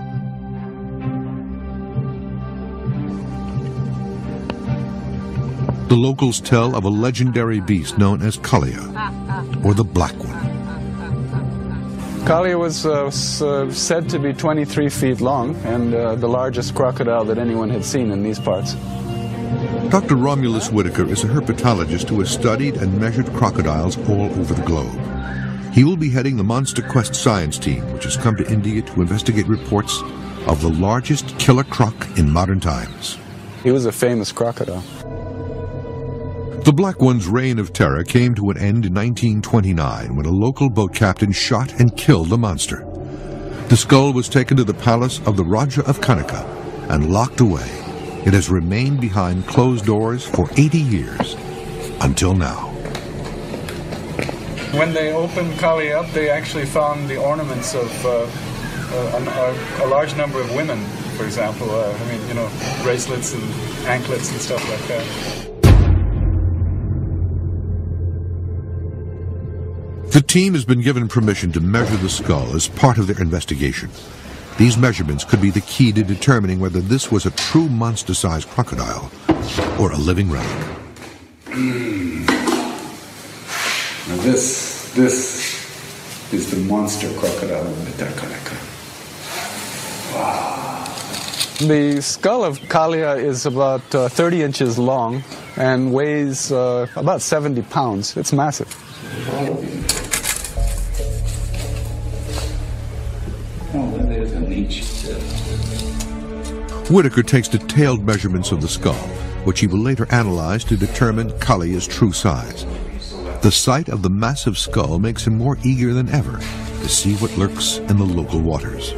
The locals tell of a legendary beast known as Kalia, or the Black One. Kalia was, uh, was uh, said to be twenty-three feet long and uh, the largest crocodile that anyone had seen in these parts. Doctor Romulus Whitaker is a herpetologist who has studied and measured crocodiles all over the globe. He will be heading the Monster Quest science team, which has come to India to investigate reports of the largest killer croc in modern times. He was a famous crocodile. The Black One's reign of terror came to an end in nineteen twenty-nine when a local boat captain shot and killed the monster. The skull was taken to the palace of the Raja of Kanaka and locked away. It has remained behind closed doors for eighty years, until now. When they opened Kalia up, they actually found the ornaments of uh, a, a, a large number of women, for example. Uh, I mean, you know, bracelets and anklets and stuff like that. The team has been given permission to measure the skull as part of their investigation. These measurements could be the key to determining whether this was a true monster-sized crocodile or a living relic. Mm. Now this, this is the monster crocodile of Bhitarkanika. Wow. The skull of Kalia is about uh, thirty inches long and weighs uh, about seventy pounds. It's massive. Whitaker takes detailed measurements of the skull, which he will later analyze to determine Kalia's true size. The sight of the massive skull makes him more eager than ever to see what lurks in the local waters.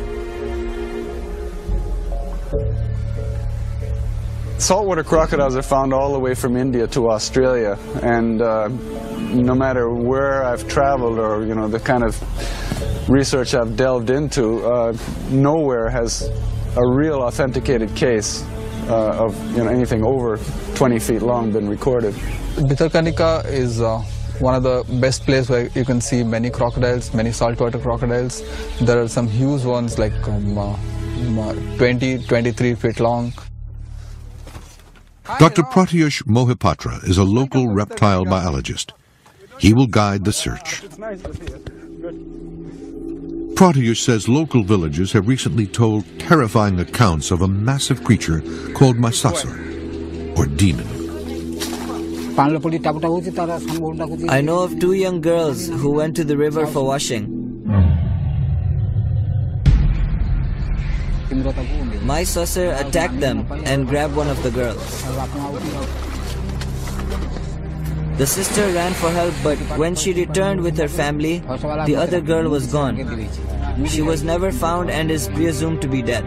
Saltwater crocodiles are found all the way from India to Australia, and uh, no matter where I've traveled or, you know, the kind of research I've delved into, uh, nowhere has a real authenticated case uh, of, you know, anything over twenty feet long been recorded. Bhitarkanika is uh, one of the best places where you can see many crocodiles, many saltwater crocodiles. There are some huge ones like um, uh, twenty, twenty-three feet long. Doctor Pratyush Mohipatra is a local reptile biologist. He will guide the search. Pratyush says local villagers have recently told terrifying accounts of a massive creature called Mysasur, or demon. I know of two young girls who went to the river for washing. My saucer attacked them and grabbed one of the girls. The sister ran for help, but when she returned with her family, the other girl was gone. She was never found and is presumed to be dead.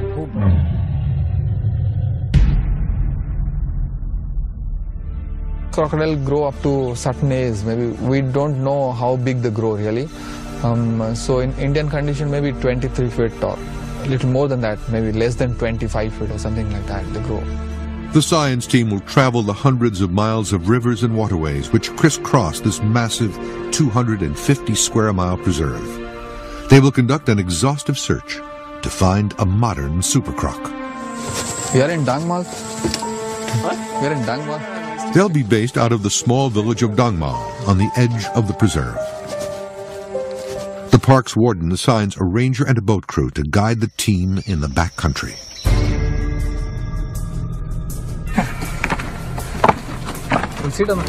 Crocodile grow up to certain age. Maybe we don't know how big they grow really. Um, so in Indian condition, maybe twenty-three feet tall. A little more than that, maybe less than twenty-five feet or something like that they grow. The science team will travel the hundreds of miles of rivers and waterways which crisscross this massive two hundred fifty square mile preserve. They will conduct an exhaustive search to find a modern super croc. We are in Dangmal. What? We are in Dangmal. They'll be based out of the small village of Dangmal on the edge of the preserve. The park's warden assigns a ranger and a boat crew to guide the team in the back country. Sit down.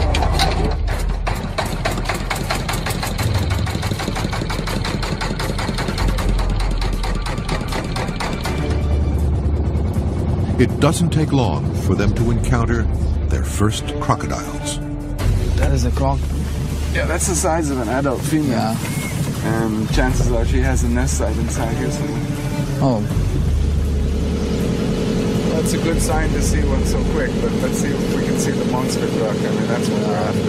It doesn't take long for them to encounter their first crocodiles. That is a croc. Yeah, that's the size of an adult female. Yeah. And chances are she has a nest site inside here somewhere. Oh. That's a good sign to see one so quick, but let's see if we can see the monster croc. I mean, that's what we're after.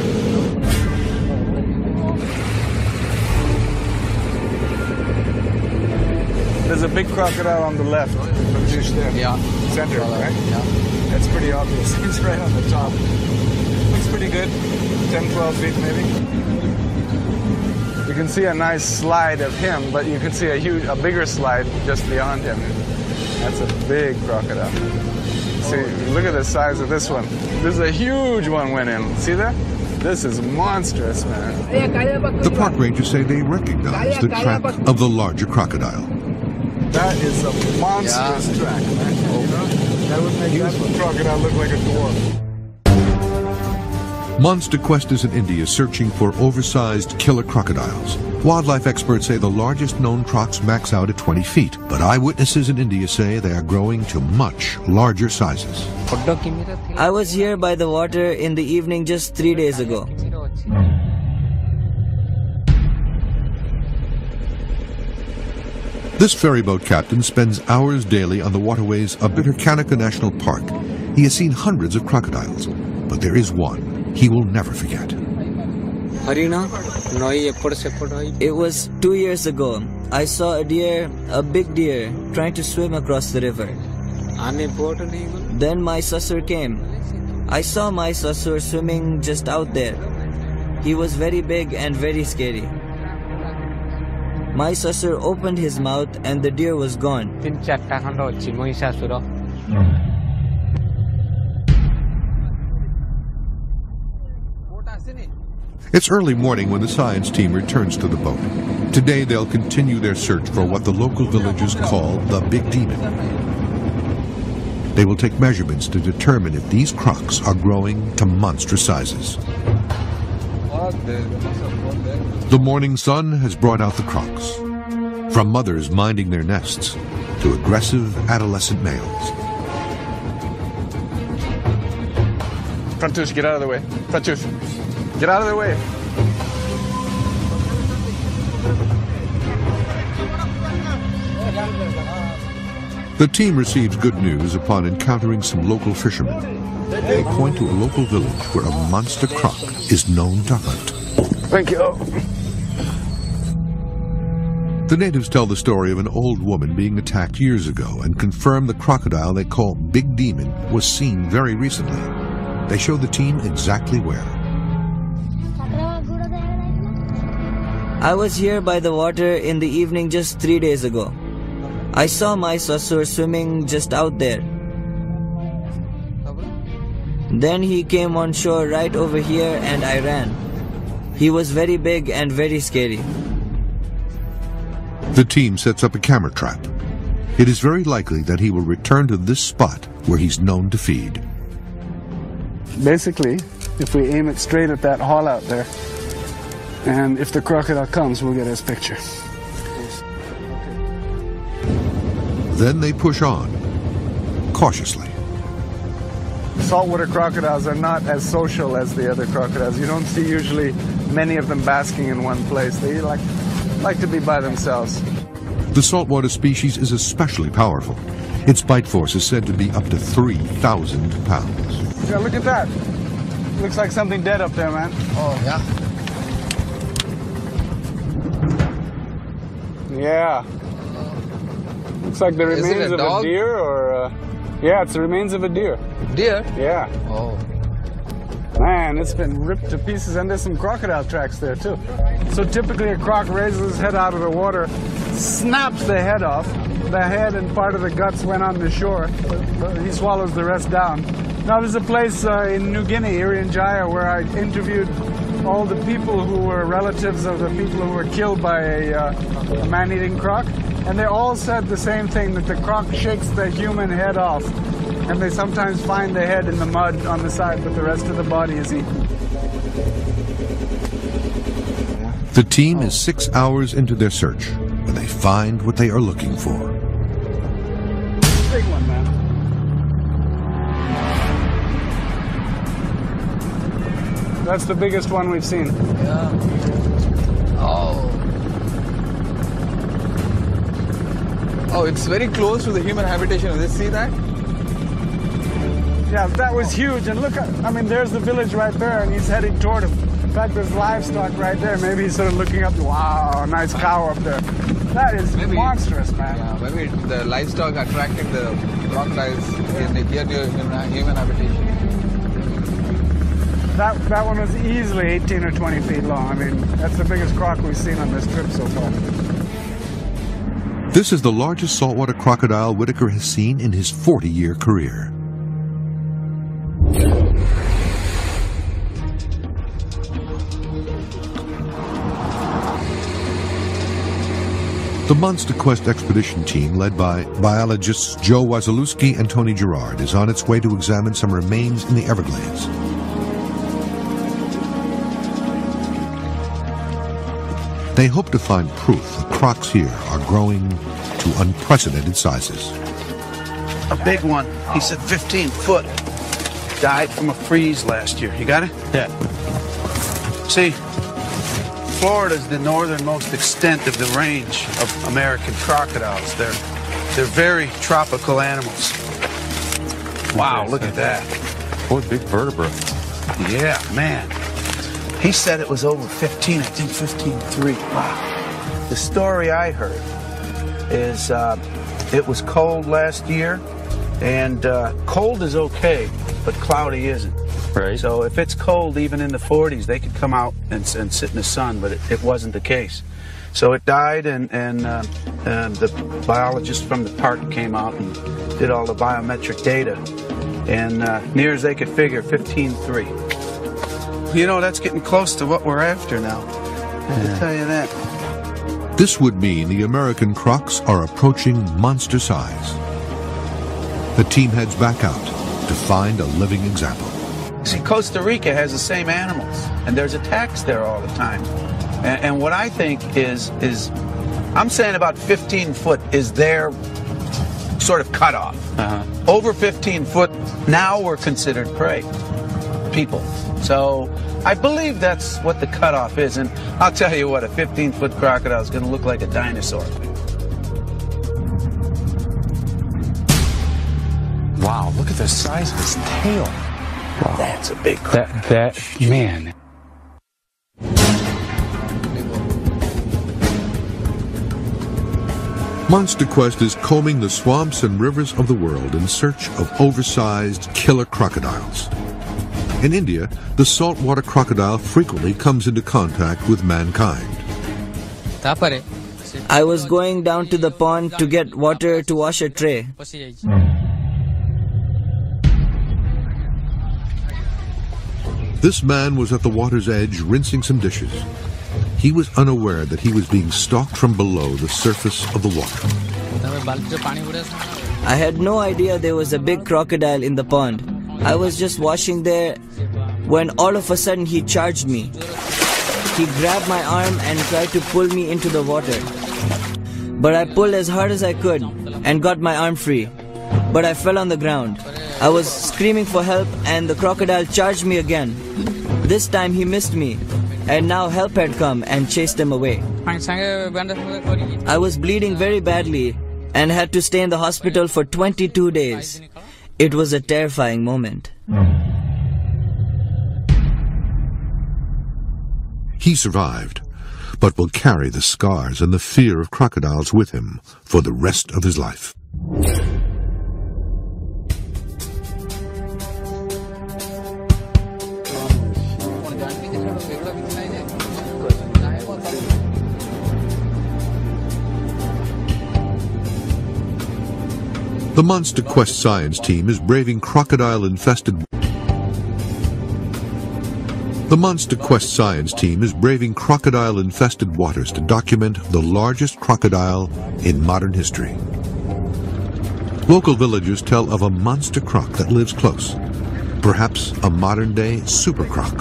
There's a big crocodile on the left. Yeah. Center, right? Yeah. That's pretty obvious. He's right on the top. Looks pretty good. ten, twelve feet maybe. You can see a nice slide of him, but you can see a huge, a bigger slide just beyond him. That's a big crocodile. See, look at the size of this one. This is a huge one went in. See that? This is monstrous, man. The park rangers say they recognize the track of the larger crocodile. That is a monstrous yeah. track, man. You know? That would make that crocodile look like a dwarf. Monster questers in India searching for oversized killer crocodiles. Wildlife experts say the largest known crocs max out at twenty feet, but eyewitnesses in India say they are growing to much larger sizes. I was here by the water in the evening just three days ago. This ferryboat captain spends hours daily on the waterways of Bhitarkanika National Park. He has seen hundreds of crocodiles, but there is one he will never forget. It was two years ago. I saw a deer, a big deer, trying to swim across the river. Then my saucer came. I saw my saucer swimming just out there. He was very big and very scary. My saucer opened his mouth and the deer was gone. It's early morning when the science team returns to the boat. Today they'll continue their search for what the local villagers call the Big Demon. They will take measurements to determine if these crocs are growing to monstrous sizes. The morning sun has brought out the crocs. From mothers minding their nests to aggressive adolescent males. Frantush, get out of the way. Frantush. Get out of the way. The team receives good news upon encountering some local fishermen. They point to a local village where a monster croc is known to hunt. Thank you. The natives tell the story of an old woman being attacked years ago and confirm the crocodile they call Big Demon was seen very recently. They show the team exactly where. I was here by the water in the evening just three days ago. I saw my saucer swimming just out there. Then he came on shore right over here and I ran. He was very big and very scary. The team sets up a camera trap. It is very likely that he will return to this spot where he's known to feed. Basically, if we aim it straight at that hall out there, and if the crocodile comes, we'll get his picture. Then they push on, cautiously. Saltwater crocodiles are not as social as the other crocodiles. You don't see usually many of them basking in one place. They like, like to be by themselves. The saltwater species is especially powerful. Its bite force is said to be up to three thousand pounds. Yeah, look at that. Looks like something dead up there, man. Oh, yeah. Yeah. Looks like the Is it remains a of dog? a deer or... Uh, yeah, it's the remains of a deer. Deer? Yeah. Oh. Man, it's been ripped to pieces, and there's some crocodile tracks there, too. So typically a croc raises his head out of the water, snaps the head off. The head and part of the guts went on the shore, but he swallows the rest down. Now, there's a place uh, in New Guinea, Irian Jaya, where I interviewed all the people who were relatives of the people who were killed by a, uh, a man-eating croc, and they all said the same thing, that the croc shakes the human head off, and they sometimes find the head in the mud on the side, but the rest of the body is eaten. The team is six hours into their search when they find what they are looking for. Big one, man. That's the biggest one we've seen. Yeah. Oh. Oh, it's very close to the human habitation. Did you see that? Yeah, that was huge. And look, I mean, there's the village right there, and he's heading toward him. In fact, there's livestock right there. Maybe he's sort of looking up. Wow, nice cow up there. That is maybe, monstrous, man. Yeah, maybe the livestock attracted the crocodiles yeah. in the near to human, human habitation. That, that one was easily eighteen or twenty feet long. I mean, that's the biggest croc we've seen on this trip so far. This is the largest saltwater crocodile Whitaker has seen in his forty-year career. The Monster Quest expedition team, led by biologists Joe Wasilewski and Tony Gerard, is on its way to examine some remains in the Everglades. They hope to find proof the crocs here are growing to unprecedented sizes. A big one. He said fifteen foot. Died from a freeze last year. You got it? Yeah. See, Florida's the northernmost extent of the range of American crocodiles. They're they're very tropical animals. Wow, look at that. What big vertebra. Yeah, man. He said it was over fifteen, I think fifteen three. Wow. The story I heard is uh, it was cold last year, and uh, cold is okay, but cloudy isn't. Right. So if it's cold, even in the forties, they could come out and, and sit in the sun, but it, it wasn't the case. So it died, and, and, uh, and the biologists from the park came out and did all the biometric data, and uh, near as they could figure, fifteen three. You know, that's getting close to what we're after now. I can tell you that. This would mean the American crocs are approaching monster size. The team heads back out to find a living example. See, Costa Rica has the same animals, and there's attacks there all the time. And, and what I think is, is, I'm saying about fifteen foot is their sort of cutoff. Uh-huh. Over fifteen foot, now we're considered prey, people. So I believe that's what the cutoff is. And I'll tell you what, a fifteen foot crocodile is going to look like a dinosaur. Wow, look at the size of his tail. Wow. That's a big crocodile. That, that, man. Monster Quest is combing the swamps and rivers of the world in search of oversized killer crocodiles. In India, the saltwater crocodile frequently comes into contact with mankind. I was going down to the pond to get water to wash a tray. This man was at the water's edge rinsing some dishes. He was unaware that he was being stalked from below the surface of the water. I had no idea there was a big crocodile in the pond. I was just washing there when all of a sudden he charged me. He grabbed my arm and tried to pull me into the water. but I pulled as hard as I could and got my arm free. But I fell on the ground. I was screaming for help and the crocodile charged me again. This time he missed me, and now help had come and chased him away. I was bleeding very badly and had to stay in the hospital for twenty-two days. It was a terrifying moment. He survived, but will carry the scars and the fear of crocodiles with him for the rest of his life. The Monster Quest science team is braving crocodile-infested The Monster Quest science team is braving crocodile-infested waters to document the largest crocodile in modern history. Local villagers tell of a monster croc that lives close, perhaps a modern-day super croc.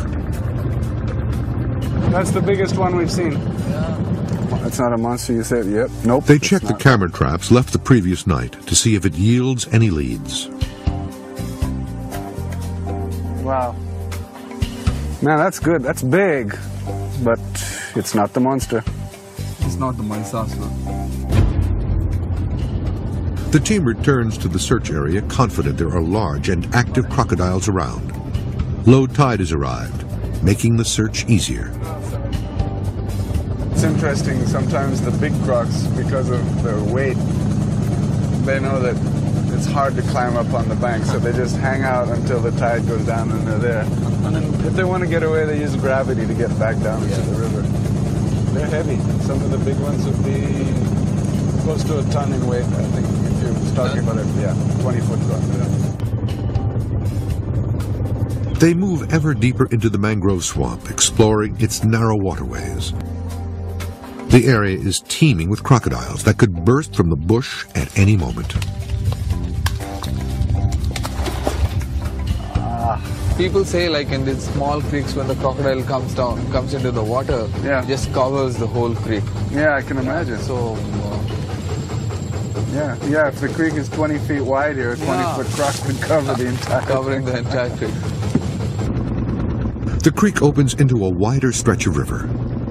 That's the biggest one we've seen. That's not a monster, you said? Yep. Nope. They check the camera traps left the previous night to see if it yields any leads. Wow. Man, that's good. That's big. But it's not the monster. It's not the Mysasura. The team returns to the search area confident there are large and active crocodiles around. Low tide has arrived, making the search easier. It's interesting, sometimes the big crocs, because of their weight, they know that it's hard to climb up on the bank, so they just hang out until the tide goes down and they're there. And then if they want to get away, they use gravity to get back down into the river. They're heavy. Some of the big ones would be close to a ton in weight, I think, if you're talking about it, yeah, twenty foot croc. They move ever deeper into the mangrove swamp, exploring its narrow waterways. The area is teeming with crocodiles that could burst from the bush at any moment. People say, like in these small creeks, when the crocodile comes down, comes into the water, yeah. it just covers the whole creek. Yeah, I can imagine. So, uh, yeah, yeah. If the creek is twenty feet wide here, a twenty-foot yeah. croc could cover the entire covering the entire creek. The creek opens into a wider stretch of river.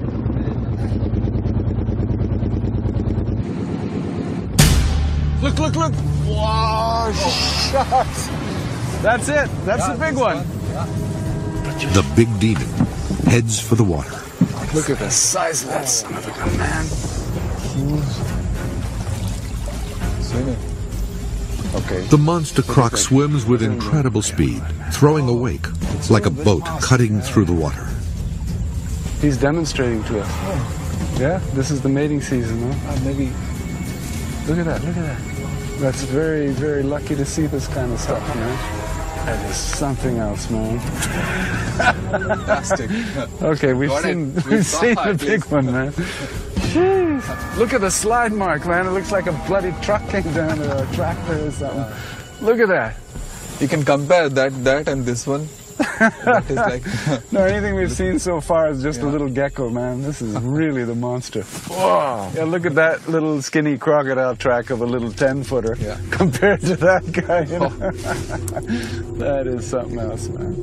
Look! Look! Look! Wow! Shucks! That's it. That's the big one. The big demon heads for the water. Look at the size of that son of a gun, man. Okay. The monster croc swims with incredible speed, throwing a wake, like a boat cutting through the water. He's demonstrating to us. Yeah, this is the mating season, huh? Uh, maybe. Look at that, look at that. That's very, very lucky to see this kind of stuff, man. That is something else, man. Fantastic. Okay, we've Got seen, it. we've We seen saw the it, big one, man. Jeez. Look at the slide mark, man. It looks like a bloody truck came down or a tractor or something. Look at that. You can compare that, that and this one. That is like no, anything we've seen so far is just yeah. a little gecko, man. This is really the monster. Wow. Yeah, look at that little skinny crocodile track of a little ten-footer yeah. compared to that guy. You know? Oh. That is something else, man.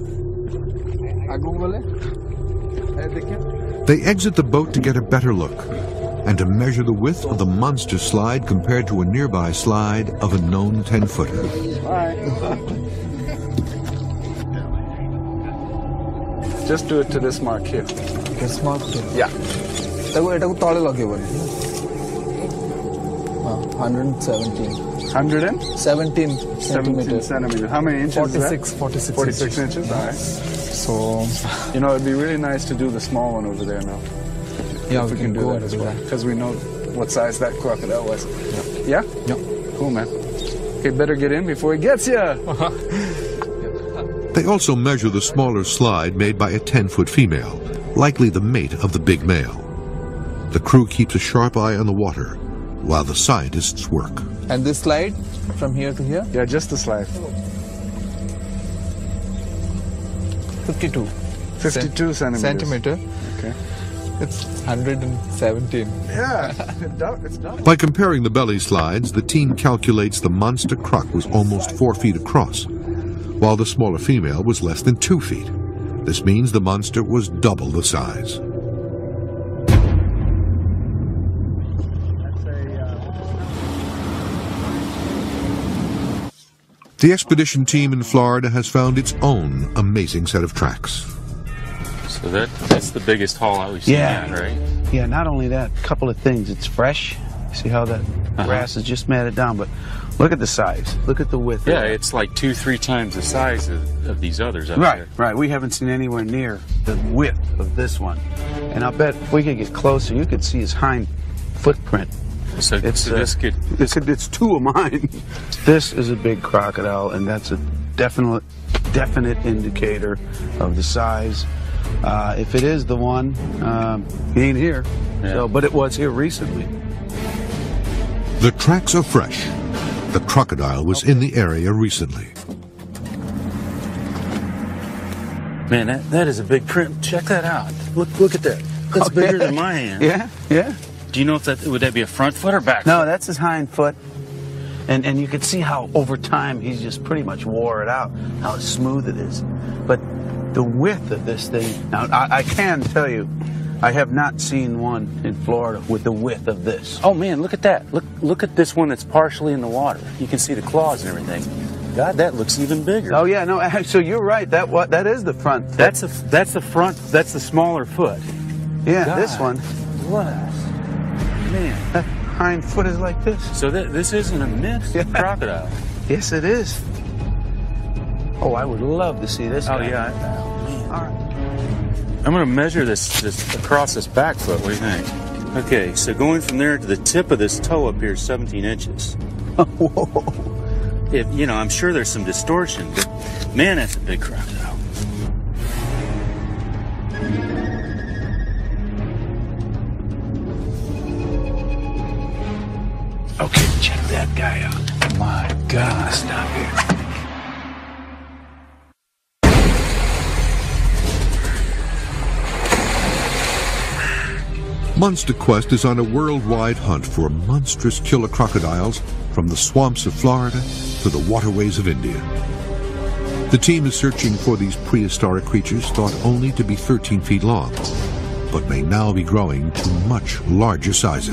They exit the boat to get a better look and to measure the width of the monster slide compared to a nearby slide of a known ten-footer. All right. Just do it to this mark here. This mark here? Yeah. one hundred seventeen. one hundred seventeen centimeters. centimeters. How many inches forty-six, is that? forty-six, forty-six inches. inches. All right. So, you know, it'd be really nice to do the small one over there now. Yeah, if we, we can, can do that as well. Because we know what size that crocodile was. Yeah? Yeah. Cool, man. Okay, better get in before he gets you. They also measure the smaller slide made by a ten-foot female, likely the mate of the big male. The crew keeps a sharp eye on the water while the scientists work. And this slide from here to here? Yeah, just the slide. fifty-two. fifty-two centimeters. Centimeter. Okay. It's one hundred seventeen. Yeah, it's done. By comparing the belly slides, the team calculates the monster croc was almost four feet across, while the smaller female was less than two feet. This means the monster was double the size. The expedition team in Florida has found its own amazing set of tracks. So that that's the biggest haul out we've seen, Yeah. right? Yeah, not only that, a couple of things. It's fresh. See how that Uh-huh. grass is just matted down, but look at the size. Look at the width. Yeah, of it. it's like two, three times the size of, of these others out Right, there. right. We haven't seen anywhere near the width of this one. And I'll bet if we could get closer, you could see his hind footprint. So, It's, so this uh, could... It's, it's two of mine. This is a big crocodile, and that's a definite, definite indicator of the size. Uh, if it is the one, um, he ain't here. Yeah. So, but it was here recently. The tracks are fresh. The crocodile was in the area recently. Man, that, that is a big print. Check that out. Look look at that. That's Oh, bigger yeah. than my hand. Yeah, yeah. Do you know if that would that be a front foot or back No, foot? that's his hind foot. And and you can see how over time he's just pretty much wore it out, how smooth it is. But the width of this thing, now I, I can tell you, I have not seen one in Florida with the width of this. Oh man, look at that. Look look at this one that's partially in the water. You can see the claws and everything. God, that looks even bigger. Oh yeah, no, so you're right. That what that is the front foot. That's a that's the front. That's the smaller foot. Yeah, God. this one. What? Man, that hind foot is like this. So that this isn't a mixed Yeah. crocodile. Yes, it is. Oh, I would love to see this. Oh guy. yeah. Oh, man. All right. I'm going to measure this, this across this back foot. What do you think? Okay, so going from there to the tip of this toe up here is seventeen inches. Whoa. If, you know, I'm sure there's some distortion, but man, that's a big crocodile. Okay, check that guy out. My God, stop here. Monster Quest is on a worldwide hunt for monstrous killer crocodiles from the swamps of Florida to the waterways of India. The team is searching for these prehistoric creatures thought only to be thirteen feet long, but may now be growing to much larger sizes.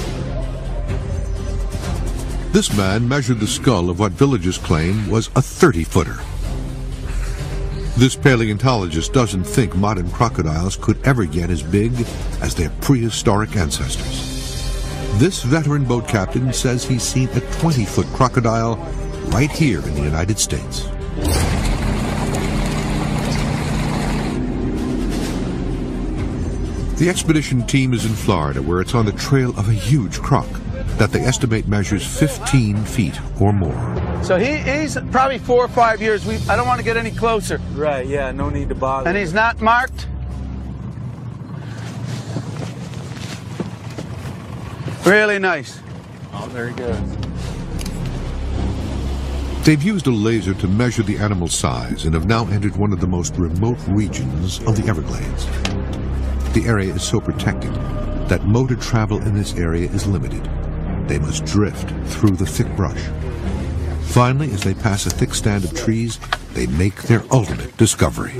This man measured the skull of what villagers claim was a thirty-footer. This paleontologist doesn't think modern crocodiles could ever get as big as their prehistoric ancestors. This veteran boat captain says he's seen a twenty-foot crocodile right here in the United States. The expedition team is in Florida, where it's on the trail of a huge croc that they estimate measures fifteen feet or more. So he, he's probably four or five years. We, I don't want to get any closer. Right, yeah, no need to bother. And he's not marked? Really nice. Oh, very good. They've used a laser to measure the animal's size and have now entered one of the most remote regions of the Everglades. The area is so protected that motor travel in this area is limited. They must drift through the thick brush. Finally, as they pass a thick stand of trees, they make their ultimate discovery.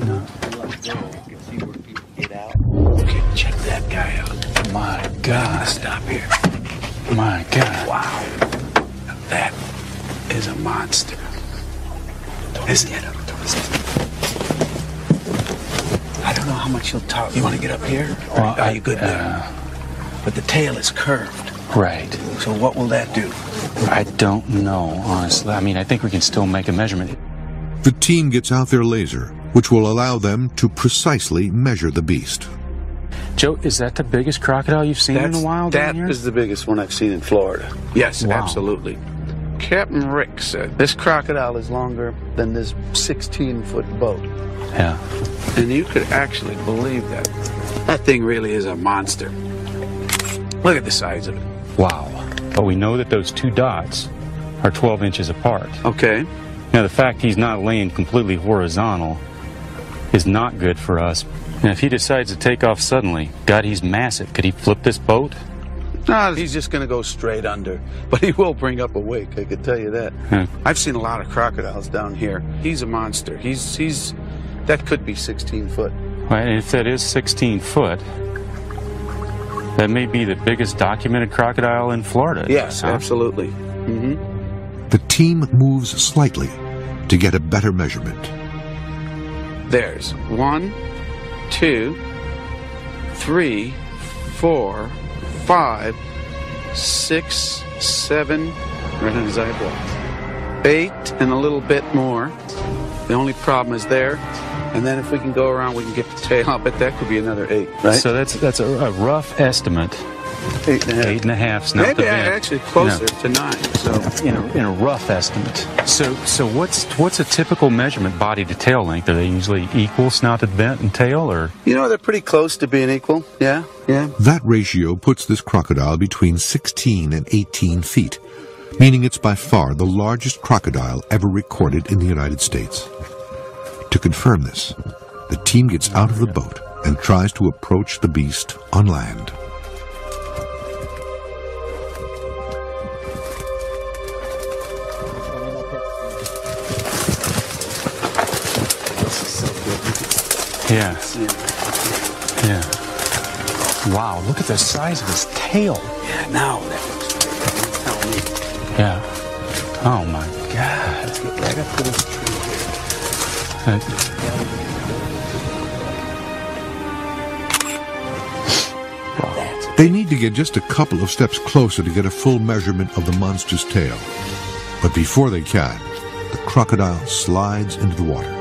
Okay, check that guy out. My God, stop here. My God. Wow. That is a monster. Isn't it? I don't know how much he'll talk. You want to get up here? Or Well, are you good uh, now? But the tail is curved. Right. So what will that do? I don't know, honestly. I mean, I think we can still make a measurement. The team gets out their laser, which will allow them to precisely measure the beast. Joe, is that the biggest crocodile you've seen in the wild down That here? is the biggest one I've seen in Florida. Yes, Wow. absolutely. Captain Rick said this crocodile is longer than this sixteen-foot boat. Yeah. And you could actually believe that. That thing really is a monster. Look at the size of it. Wow. But we know that those two dots are twelve inches apart. Okay. Now, the fact he's not laying completely horizontal is not good for us Now, if he decides to take off suddenly, God, he's massive. Could he flip this boat? No, he's just going to go straight under. But he will bring up a wake, I can tell you that. Huh. I've seen a lot of crocodiles down here. He's a monster. He's, he's, that could be sixteen foot. Well, if that is sixteen foot, that may be the biggest documented crocodile in Florida. Yes, huh? absolutely. Mm-hmm. The team moves slightly to get a better measurement. There's one, two, three, four, five, six, seven, right on his eyeball. Eight and a little bit more. The only problem is there. And then if we can go around, we can get the tail. I'll bet that could be another eight, right? So that's that's a, a rough estimate. Eight and a half. Eight and a half's not Maybe the bad. actually closer No. to nine. So in a, in a rough estimate. So so what's what's a typical measurement body to tail length? Are they usually equal, snouted vent and tail, or? you know they're pretty close to being equal. Yeah, yeah. That ratio puts this crocodile between sixteen and eighteen feet, meaning it's by far the largest crocodile ever recorded in the United States. To confirm this, the team gets out of the boat and tries to approach the beast on land. Yeah. Yeah. Wow, look at the size of his tail. Yeah, now that looks great. Tell me. Yeah. Oh my God. Let's get right up to this tree. They need to get just a couple of steps closer to get a full measurement of the monster's tail. But before they can, the crocodile slides into the water.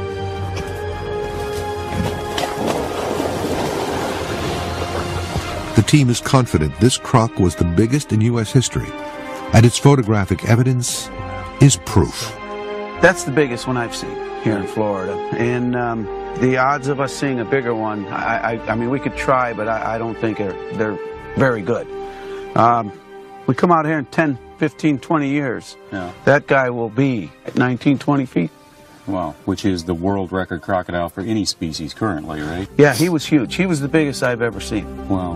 The team is confident this croc was the biggest in U S history, and its photographic evidence is proof. That's the biggest one I've seen here in Florida. And um, the odds of us seeing a bigger one, I, I, I mean, we could try, but I, I don't think they're, they're very good. Um, we come out here in ten, fifteen, twenty years. Yeah. That guy will be at nineteen, twenty feet. Wow, which is the world record crocodile for any species currently, right? Yeah, he was huge. He was the biggest I've ever seen. Wow.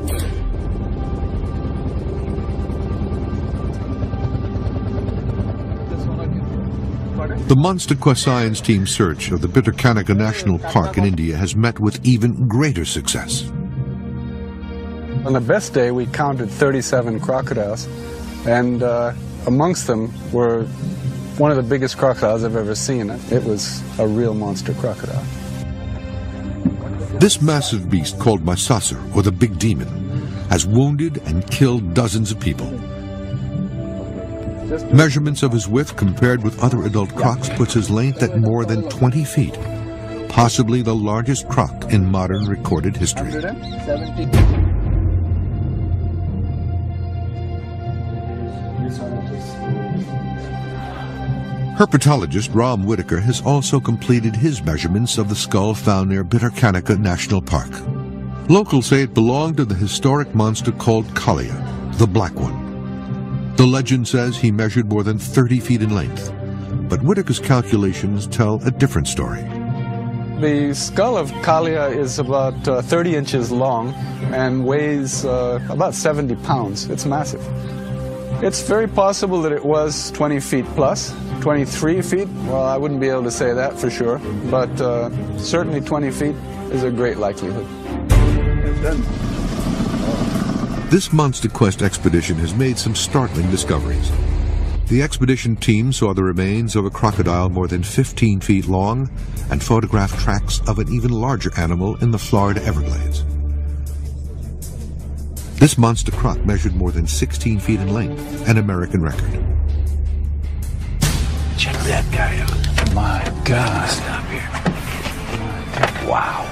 The Monster Quest Science Team's search of the Bhitarkanika National Park in India has met with even greater success. On the best day, we counted thirty-seven crocodiles, and uh, amongst them were one of the biggest crocodiles I've ever seen. It was a real monster crocodile. This massive beast, called Mysasur, or the Big Demon, has wounded and killed dozens of people. Measurements of his width compared with other adult crocs puts his length at more than twenty feet, possibly the largest croc in modern recorded history. Herpetologist Ram Whitaker has also completed his measurements of the skull found near Bhitarkanika National Park. Locals say it belonged to the historic monster called Kalia, the Black One. The legend says he measured more than thirty feet in length, but Whitaker's calculations tell a different story. The skull of Kalia is about uh, thirty inches long and weighs uh, about seventy pounds. It's massive. It's very possible that it was twenty feet plus, twenty-three feet. Well, I wouldn't be able to say that for sure, but uh, certainly twenty feet is a great likelihood. This Monster Quest expedition has made some startling discoveries. The expedition team saw the remains of a crocodile more than fifteen feet long and photographed tracks of an even larger animal in the Florida Everglades. This monster croc measured more than sixteen feet in length, an American record. Check that guy out. My God. Stop here. Wow.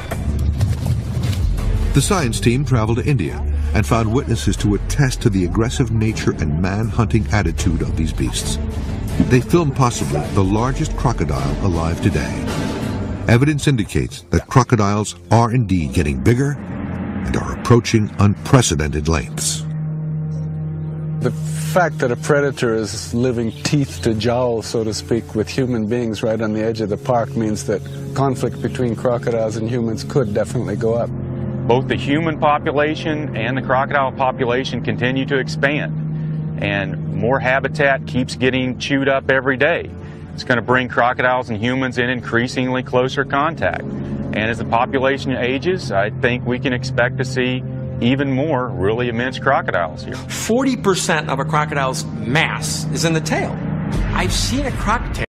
The science team traveled to India and found witnesses to attest to the aggressive nature and man-hunting attitude of these beasts. They filmed possibly the largest crocodile alive today. Evidence indicates that crocodiles are indeed getting bigger and are approaching unprecedented lengths. The fact that a predator is living teeth to jowl, so to speak, with human beings right on the edge of the park means that conflict between crocodiles and humans could definitely go up. Both the human population and the crocodile population continue to expand, and more habitat keeps getting chewed up every day. It's going to bring crocodiles and humans in increasingly closer contact. And as the population ages, I think we can expect to see even more really immense crocodiles here. forty percent of a crocodile's mass is in the tail. I've seen a crocodile